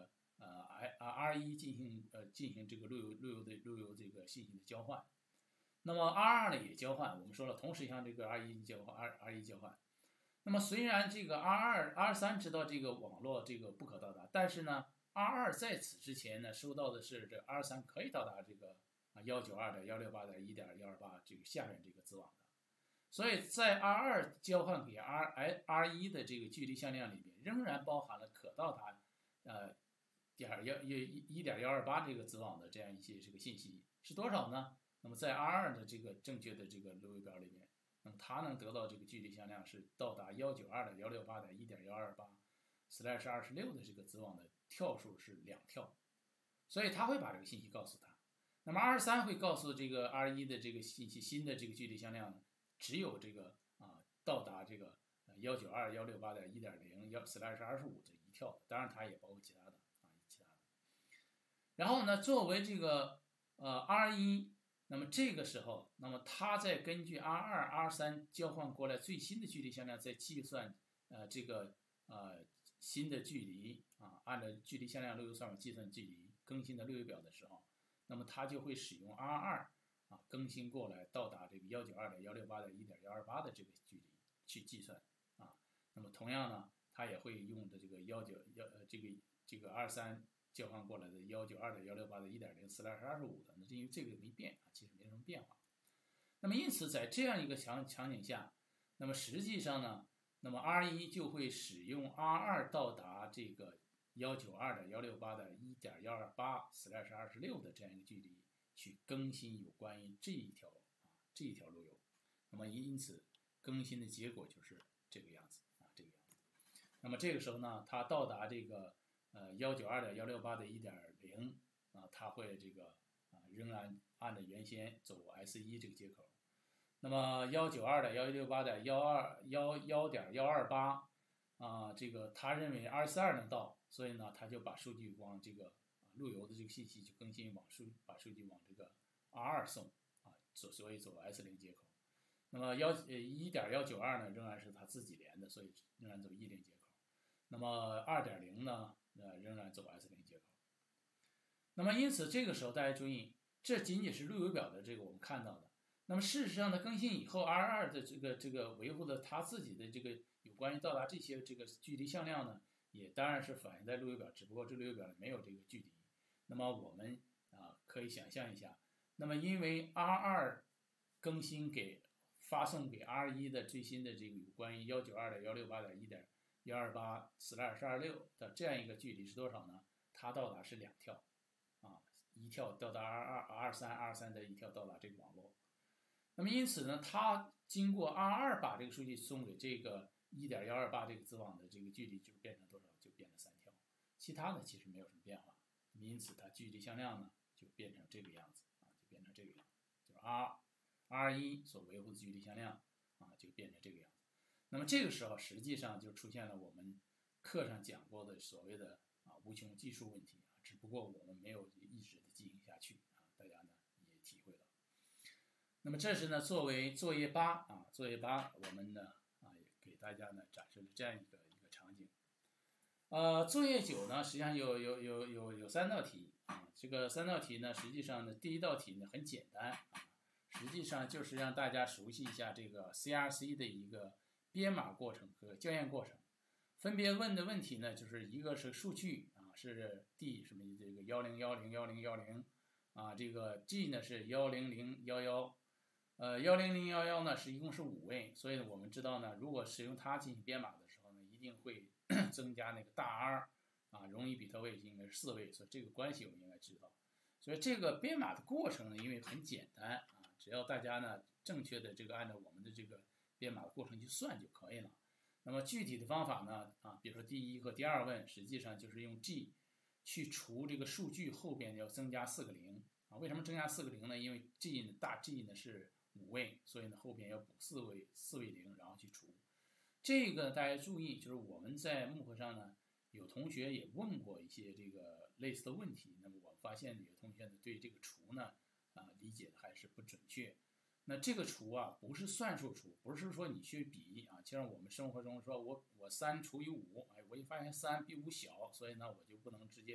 呃 R 一进行呃进行这个路由路由的路由这个信息的交换。那么 R 二 呢也交换，我们说了，同时向这个 R 一 交换 R R 一交换。那么虽然这个 R 二 R 三知道这个网络这个不可到达，但是呢 R 二 在此之前呢收到的是这 R 三可以到达这个啊 一九二点一六八点一点一二八 这个下面这个子网的。所以在 R 二 交换给 R R 一 的这个距离向量里面，仍然包含了可到达呃点幺一一点幺二八这个子网的这样一些这个信息是多少呢？那么在 R 二 的这个正确的这个路由表里面，那么它能得到这个距离向量是到达一九二点一六八点一点幺二八 slash 二十六的这个子网的跳数是两跳，所以它会把这个信息告诉他。那么 R 三 会告诉这个 R 一 的这个信息，新的这个距离向量呢，只有这个啊到达这个一九二点一六八点一点零 slash 二十五这一跳的，当然它也包括其他的啊其他的。然后呢，作为这个呃 R 一。那么这个时候，那么它再根据 R 二、R 三交换过来最新的距离向量，再计算呃这个呃新的距离啊，按照距离向量路由算法计算距离更新的路由表的时候，那么它就会使用 R 二 啊更新过来到达这个一九二点一六八点一点一二八的这个距离去计算啊。那么同样呢，它也会用的这个幺九幺呃这个这个 R 三。交换过来的一九二点一六八的一点零 slash 二十五的，那因为这个没变啊，其实没什么变化。那么因此在这样一个场场景下，那么实际上呢，那么 R 一 就会使用 R 二 到达这个一九二点一六八的一点一二八 slash 二十六的这样一个距离去更新有关于这一条啊这一条路由。那么因此更新的结果就是这个样子啊这个样子。那么这个时候呢，它到达这个。呃，一九二点一六八的一点零啊，它会这个啊仍然按照原先走 S 一 这个接口。那么一九二点一六八点一二幺幺点幺二八啊，这个他认为 R 四二能到，所以呢，他就把数据往这个路由的这个信息就更新往数把数据往这个 R 二 送啊，所所以走 S 零接口。那么幺呃一点幺九二呢，仍然是他自己连的，所以仍然走 E 零接口。那么 二点零 呢？呃，仍然走 S 零接口。那么因此这个时候大家注意，这仅仅是路由表的这个我们看到的。那么事实上呢，更新以后 R 二 的这个这个维护的它自己的这个有关于到达这些这个距离向量呢，也当然是反映在路由表，只不过这路由表里没有这个距离。那么我们啊可以想象一下，那么因为 R 二 更新给发送给 R 一 的最新的这个有关于一九二点一六八点一点一二八 slash 二六的这样一个距离是多少呢？它到达是两跳，啊，一跳到达 R 二 R 三 R 三的一跳到达这个网络。那么因此呢，它经过 R 二 把这个数据送给这个一点一二八这个子网的这个距离就变成多少？就变成三跳，其他的其实没有什么变化。因此它距离向量呢就变成这个样子啊，就变成这个样子，就是 R R 一 所维护的距离向量啊就变成这个样子。那么这个时候，实际上就出现了我们课上讲过的所谓的啊无穷计数问题啊，只不过我们没有一直的进行下去啊，大家呢也体会到。那么这是呢作为作业八啊，作业八我们呢啊也给大家呢展示了这样一个一个场景。呃，作业九呢实际上有有有有有三道题啊，这个三道题呢实际上呢第一道题呢很简单啊，实际上就是让大家熟悉一下这个 C R C 的一个编码过程和校验过程，分别问的问题呢，就是一个是数据啊，是 D 什么这个幺零幺零幺零幺零啊，这个 G 呢是幺零零幺幺，呃幺零零幺幺呢是一共是五位，所以我们知道呢，如果使用它进行编码的时候呢，一定会增加那个大 R 啊，容易比特位应该是四位，所以这个关系我们应该知道。所以这个编码的过程呢，因为很简单啊，只要大家呢正确的这个按照我们的这个编码的过程去算就可以了。那么具体的方法呢？啊，比如说第一和第二问，实际上就是用 G 去除这个数据后边要增加四个零啊。为什么增加四个零呢？因为 G 呢大 G 呢是五位，所以呢后边要补四位四位零，然后去除。这个大家注意，就是我们在幕课上呢，有同学也问过一些这个类似的问题。那么我发现有同学呢对这个除呢啊理解的还是不准确。那这个除啊，不是算术除，不是说你去比啊，就像我们生活中说我我三除以五，哎，我一发现三比五小，所以呢我就不能直接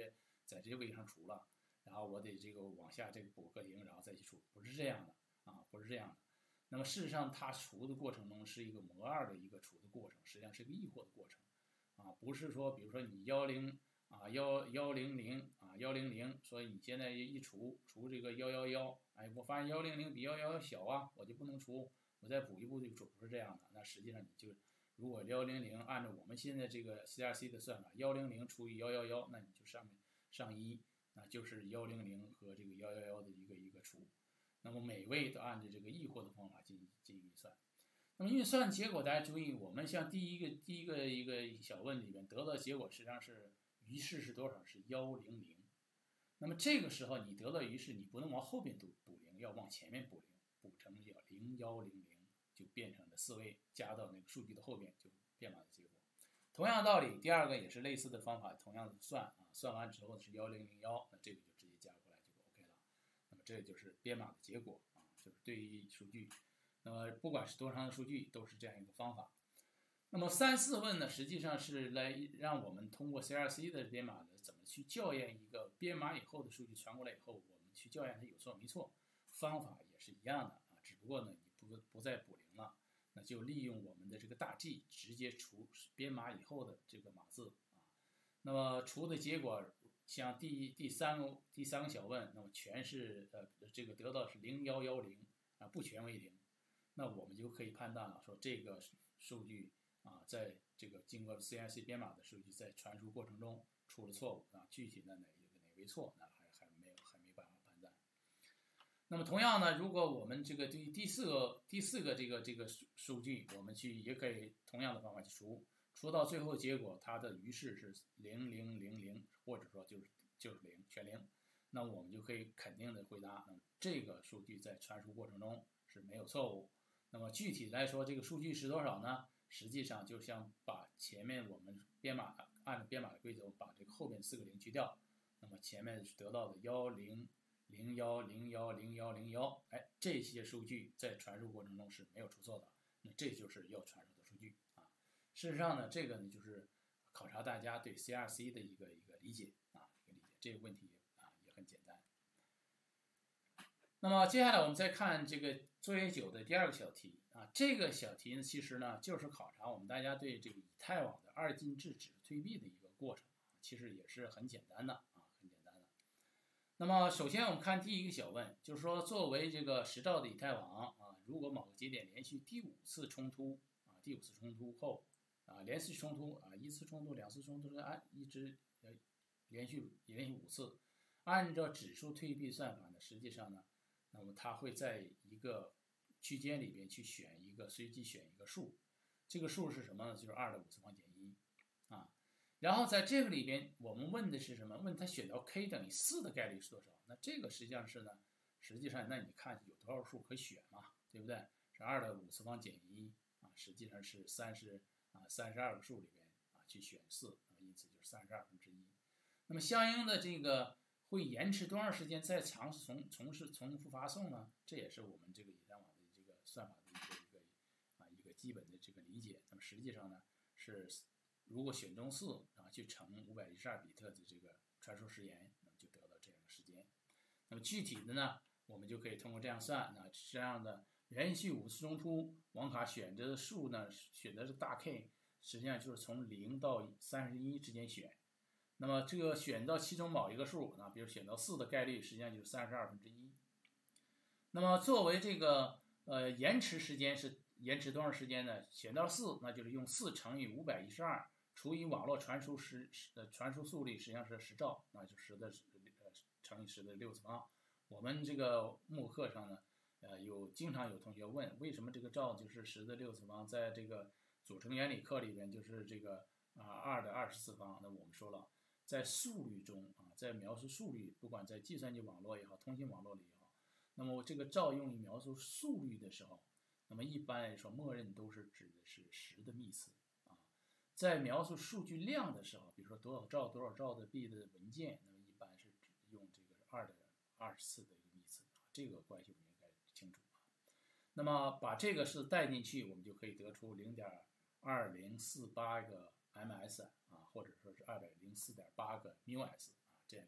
在这个位上除了，然后我得这个往下这个补个零，然后再去除，不是这样的啊，不是这样的。那么事实上，它除的过程中是一个模二的一个除的过程，实际上是一个异或的过程啊，不是说比如说你幺零啊幺幺零零啊幺零零，所以你现在一除除这个幺幺幺，哎，我发现幺零零比幺幺幺小啊，我就不能除，我再补一步就除，不是这样的。那实际上你就如果幺零零按照我们现在这个 C R C 的算法，幺零零除以幺幺幺，那你就上面上一，那就是幺零零和这个幺幺幺的一个一个除。那么每位都按照这个异或的方法进行进行运算。那么运算结果大家注意，我们像第一个第一个一个小问里面得到的结果实际上是余式是多少？是幺零零。那么这个时候你得到余式，你不能往后边补补零，要往前面补零，补成叫零幺零零，就变成了四位加到那个数据的后边，就编码的结果。同样道理，第二个也是类似的方法，同样的算啊，算完之后是幺零零幺，那这个就直接加过来就 OK 了。那么这就是编码的结果啊，就是对于数据，那么不管是多长的数据，都是这样一个方法。那么三四问呢，实际上是来让我们通过 C R C 的编码呢，怎么去校验一个编码以后的数据传过来以后，我们去校验它有错没错，方法也是一样的啊，只不过呢你不不再补零了，那就利用我们的这个大 G 直接除编码以后的这个码字啊。那么除的结果，像第第三个第三个小问，那么全是呃这个得到是零幺幺零啊，不全为零，那我们就可以判断了，说这个数据啊，在这个经过 C R C 编码的数据在传输过程中出了错误啊，具体的哪一个哪为错，那还还没有还没办法判断。那么同样呢，如果我们这个对第四个第四个这个这个数数据，我们去也可以同样的方法去除，除到最后结果它的余式是零零零零，或者说就是就是零全零，那我们就可以肯定的回答，那么这个数据在传输过程中是没有错误。那么具体来说，这个数据是多少呢？实际上就像把前面我们编码按照编码的规则把这个后边四个零去掉，那么前面得到的幺零零幺零幺零幺零幺，哎，这些数据在传输过程中是没有出错的，那这就是要传输的数据啊。事实上呢，这个呢就是考察大家对 C R C 的一个一个理解啊，一个理解，这个问题啊也很简单。那么接下来我们再看这个作业九的第二个小题啊，这个小题呢，其实呢就是考察我们大家对这个以太网的二进制指推币的一个过程，其实也是很简单的啊，很简单的。那么首先我们看第一个小问，就是说作为这个十兆的以太网啊，如果某个节点连续第五次冲突啊，第五次冲突后啊，连续冲突啊，一次冲突、两次冲突，按一直呃连续连续五次，按照指数退币算法呢，实际上呢。那么它会在一个区间里边去选一个随机选一个数，这个数是什么呢？就是二的五次方减一啊。然后在这个里边，我们问的是什么？问它选到 k 等于四的概率是多少？那这个实际上是呢，实际上那你看有多少数可选嘛，对不对？是二的五次方减一啊，实际上是三十啊三十二个数里边啊去选四，因此就是三十二分之一。那么相应的这个。会延迟多长时间再尝试从从事重复发送呢？这也是我们这个以太网的这个算法的一个一个啊一个基本的这个理解。那么实际上呢是，如果选中四啊去乘五百一十二比特的这个传输时延，那么就得到这样的时间。那么具体的呢，我们就可以通过这样算，那这样的连续五次冲突，网卡选择的数呢选择是大 K， 实际上就是从零到三十一之间选。那么这个选到其中某一个数啊，比如选到四的概率实际上就是三十二分之一。那么作为这个呃延迟时间是延迟多长时间呢？选到四，那就是用四乘以五百一十二除以网络传输时呃传输速率实际上是十兆，那就十的呃乘以十的六次方。我们这个慕课上呢，呃有经常有同学问，为什么这个兆就是十的六次方，在这个组成原理课里边就是这个啊二的二十次方？那我们说了。在速率中啊，在描述速率，不管在计算机网络也好，通信网络里也好，那么这个兆用于描述速率的时候，那么一般来说，默认都是指的是十的幂次啊。在描述数据量的时候，比如说多少兆多少兆的 B 的文件，那么一般是用这个二的二十次的一个幂次啊，这个关系我们应该清楚啊。那么把这个是带进去，我们就可以得出零点二零四八个 ms 啊，或者说是二百零四点八个 µs 啊，这样一个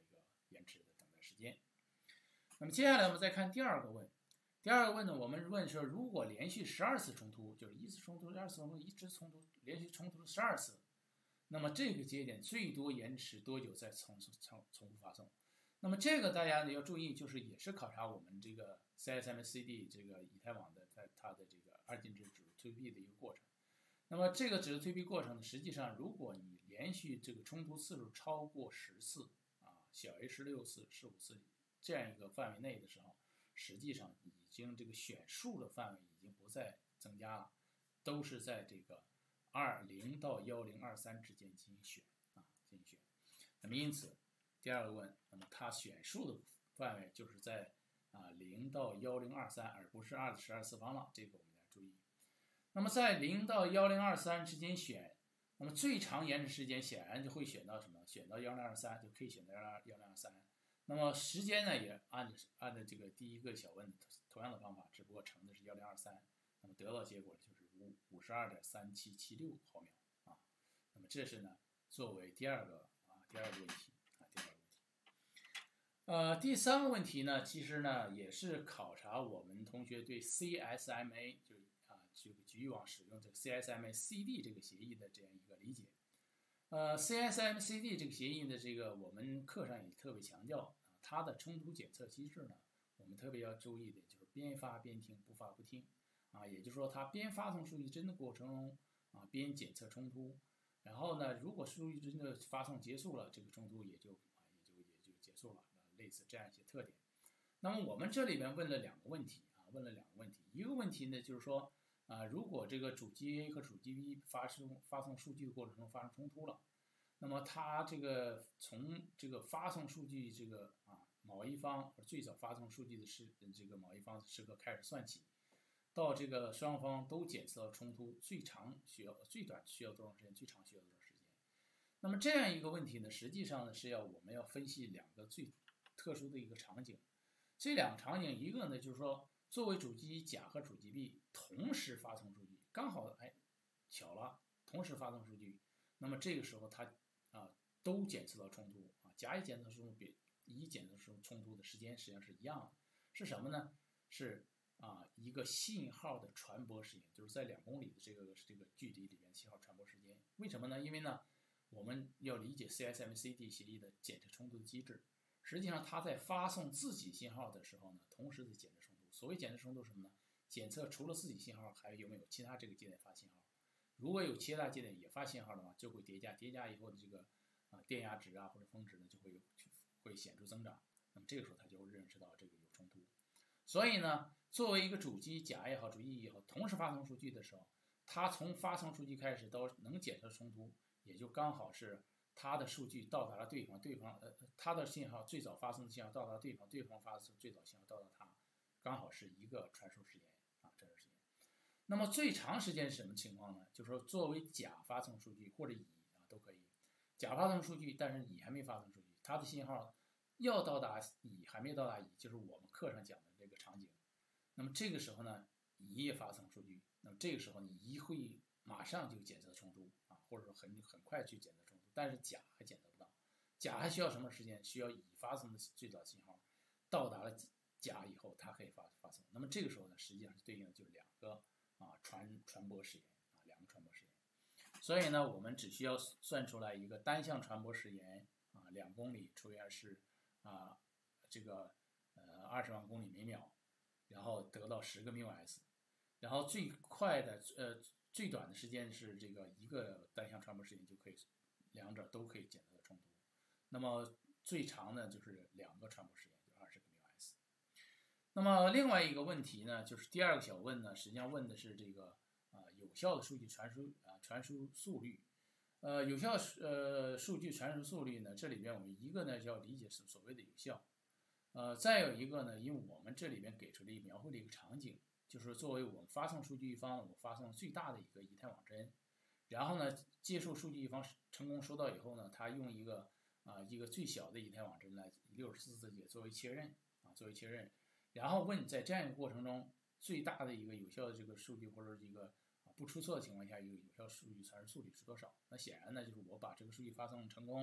延迟的等待时间。那么接下来我们再看第二个问，第二个问呢，我们问说，如果连续十二次冲突，就是一次冲突、二次冲突、一直冲突，连续冲突十二次，那么这个节点最多延迟多久再重重重复发送？那么这个大家呢要注意，就是也是考察我们这个 C S M C D 这个以太网的在它的这个二进制指数推币的一个过程。那么这个指数推币过程呢，实际上如果你连续这个冲突次数超过十次啊，小于十六次、十五次这样一个范围内的时候，实际上已经这个选数的范围已经不再增加了，都是在这个二零到幺零二三之间进行选啊，进行选。那么因此，第二个问，那么它选数的范围就是在啊零到幺零二三，而不是二的十二次方了，这个我们要注意。那么在零到幺零二三之间选，那么最长延迟时间显然就会选到什么？选到幺零二三就可以选到幺零二三。那么时间呢，也按按照这个第一个小问同样的方法，只不过乘的是幺零二三，那么得到结果就是五五十二点三七七六毫秒啊。那么这是呢作为第二个啊第二个问题啊第二个问题。呃，第三个问题呢，其实呢也是考察我们同学对 C S M A 就啊这个局域网使用这个 C S M A C D 这个协议的这样一个理解。呃 ，C S M C D 这个协议的这个我们课上也特别强调啊，它的冲突检测机制呢，我们特别要注意的就是边发边听，不发不听啊，也就是说它边发送数据真的过程中啊边检测冲突，然后呢，如果数据真的发送结束了，这个冲突也就啊也就也就结束了，类似这样一些特点。那么我们这里边问了两个问题啊，问了两个问题，一个问题呢就是说。啊，如果这个主机 A 和主机 B 发送发送数据的过程中发生冲突了，那么它这个从这个发送数据这个啊某一方最早发送数据的时这个某一方时刻开始算起，到这个双方都检测到冲突，最长需要最短需要多长时间？最长需要多长时间？那么这样一个问题呢，实际上呢是要我们要分析两个最特殊的一个场景，这两个场景一个呢就是说。作为主机甲和主机 B 同时发送数据，刚好哎巧了，同时发送数据，那么这个时候它啊都检测到冲突啊，甲乙检测冲突比乙检测出冲突的时间实际上是一样的，是什么呢？是啊一个信号的传播时间，就是在两公里的这个这个距离里面信号传播时间。为什么呢？因为呢我们要理解 C S M C D 协议的检测冲突的机制，实际上它在发送自己信号的时候呢，同时在检测冲突。所谓检测冲突是什么呢？检测除了自己信号，还有没有其他这个节点发信号？如果有其他节点也发信号的话，就会叠加，叠加以后的这个啊电压值啊或者峰值呢就会有会显著增长。那么这个时候它就会认识到这个有冲突。所以呢，作为一个主机甲也好，主机乙也好，同时发送数据的时候，它从发送数据开始到能检测冲突，也就刚好是它的数据到达了对方，对方呃它的信号最早发送的信号到达对方，对方发送最早信号到达它。刚好是一个传输时间啊，传输时间。那么最长时间是什么情况呢？就是说，作为甲发送数据或者乙啊都可以，甲发送数据，但是乙还没发送数据，它的信号要到达乙还没到达乙，就是我们课上讲的这个场景。那么这个时候呢，乙也发送数据，那么这个时候乙会马上就检测冲突啊，或者说很很快去检测冲突，但是甲还检测不到，甲还需要什么时间？需要乙发送的最早信号到达了甲以后，它可以发发送。那么这个时候呢，实际上是对应的就是两个啊传传播时延啊，两个传播时延。所以呢，我们只需要算出来一个单向传播时延啊，两公里除以二是啊这个呃二十万公里每秒，然后得到十个 μs， 然后最快的呃最短的时间是这个一个单向传播时间就可以，两者都可以检测到冲突。那么最长的就是两个传播时间，就二十个 μs。那么另外一个问题呢，就是第二个小问呢，实际上问的是这个啊、呃、有效的数据传输啊、呃、传输速率。呃，有效呃数据传输速率呢，这里边我们一个呢要理解是所谓的有效，呃，再有一个呢，因为我们这里边给出了一描绘了一个场景，就是作为我们发送数据一方，我发送最大的一个以太网针，然后呢，接受数据一方成功收到以后呢，他用一个啊、呃、一个最小的以太网针来六十四字节作为确认啊作为确认。然后问在这样一个过程中，最大的一个有效的这个数据或者一个啊不出错的情况下，一个有效数据传输速率是多少？那显然呢，就是我把这个数据发送成功，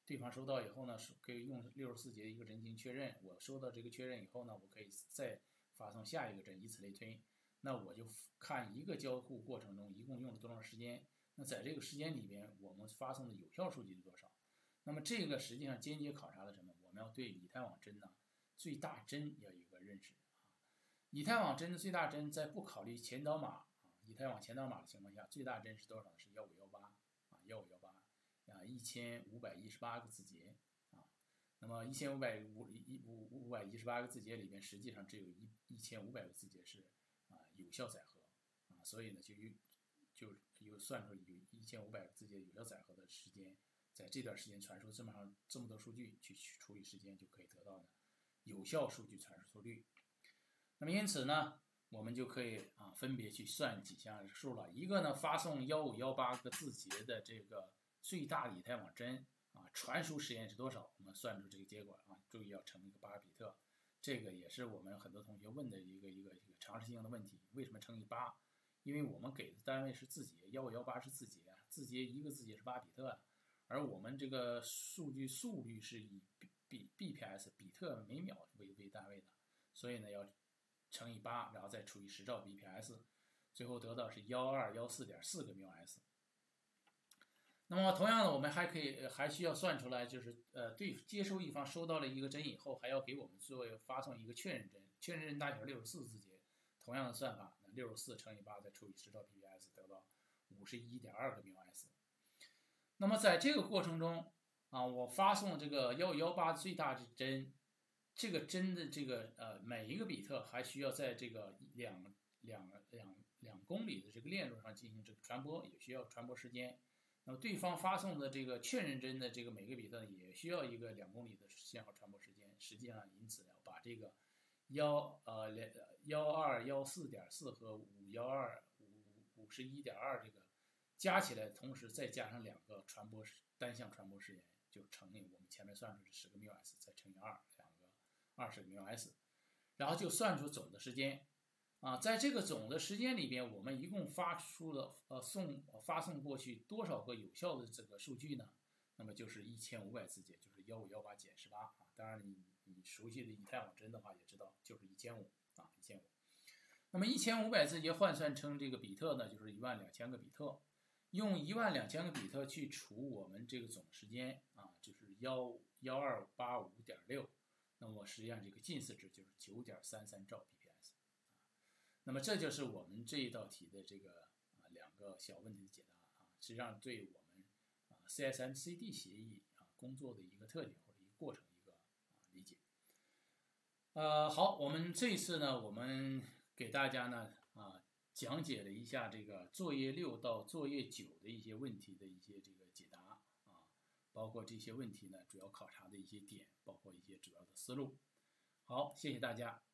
对方收到以后呢，是可以用六十四节一个针进行确认。我收到这个确认以后呢，我可以再发送下一个针，以此类推。那我就看一个交互过程中一共用了多长时间。那在这个时间里边，我们发送的有效数据是多少？那么这个实际上间接考察了什么？我们要对以太网针呢最大针要有一个认识啊。以太网针的最大针在不考虑前导码啊，以太网前导码的情况下，最大针是多少？是幺五幺八啊，幺五幺八啊，一千五百一十八个字节啊。那么一千五百五一五五百一十八个字节里面，实际上只有一一千五百个字节是啊有效载荷啊，所以呢就就有算出有一千五百个字节有效载荷的时间。在这段时间传输这么长这么多数据去处理时间，就可以得到呢有效数据传输率。那么因此呢，我们就可以啊分别去算几项数了。一个呢，发送幺五幺八个字节的这个最大的以太网针啊传输时间是多少？我们算出这个结果啊，注意要乘一个八比特。这个也是我们很多同学问的一个一个一个常识性的问题。为什么乘以八？因为我们给的单位是字节，幺五幺八是字节，字节一个字节是八比特啊。而我们这个数据速率是以 B B P S 比特每秒为为单位的，所以呢要乘以八，然后再除以十兆 B P S， 最后得到是幺二幺四点四个缪 S。那么同样的，我们还可以还需要算出来，就是呃对接收一方收到了一个针以后，还要给我们作为发送一个确认针，确认针大小六十四字节，同样的算法，那六十四乘以八再除以十兆 B P S， 得到五十一点二个缪 S。那么在这个过程中啊，我发送这个幺五幺八最大的针，这个针的这个呃每一个比特还需要在这个两两两两公里的这个链路上进行这个传播，也需要传播时间。那么对方发送的这个确认针的这个每个比特也需要一个两公里的信号传播时间。实际上，因此要把这个幺呃幺二幺四点四和五幺二五五十一点二这个。加起来，同时再加上两个传播单向传播时延，就乘以我们前面算出是十个缪 S， 再乘以二，两个二十个缪 S， 然后就算出总的时间啊。在这个总的时间里边，我们一共发出了呃送发送过去多少个有效的这个数据呢？那么就是一千五百字节，就是幺五幺八减十八啊。当然你你熟悉的以太网针的话，也知道就是一千五啊，一千五。那么一千五百字节换算成这个比特呢，就是一万两千个比特。用一万两千个比特去除我们这个总时间啊，就是幺幺二八五点六，那么实际上这个近似值就是九点三三兆 B P S 啊。那么这就是我们这一道题的这个啊两个小问题的解答啊，实际上对我们啊 C S M C D 协议啊工作的一个特点或者一个过程一个啊理解。呃，好，我们这一次呢，我们给大家呢啊。讲解了一下这个作业六到作业九的一些问题的一些这个解答啊，包括这些问题呢主要考察的一些点，包括一些主要的思路。好，谢谢大家。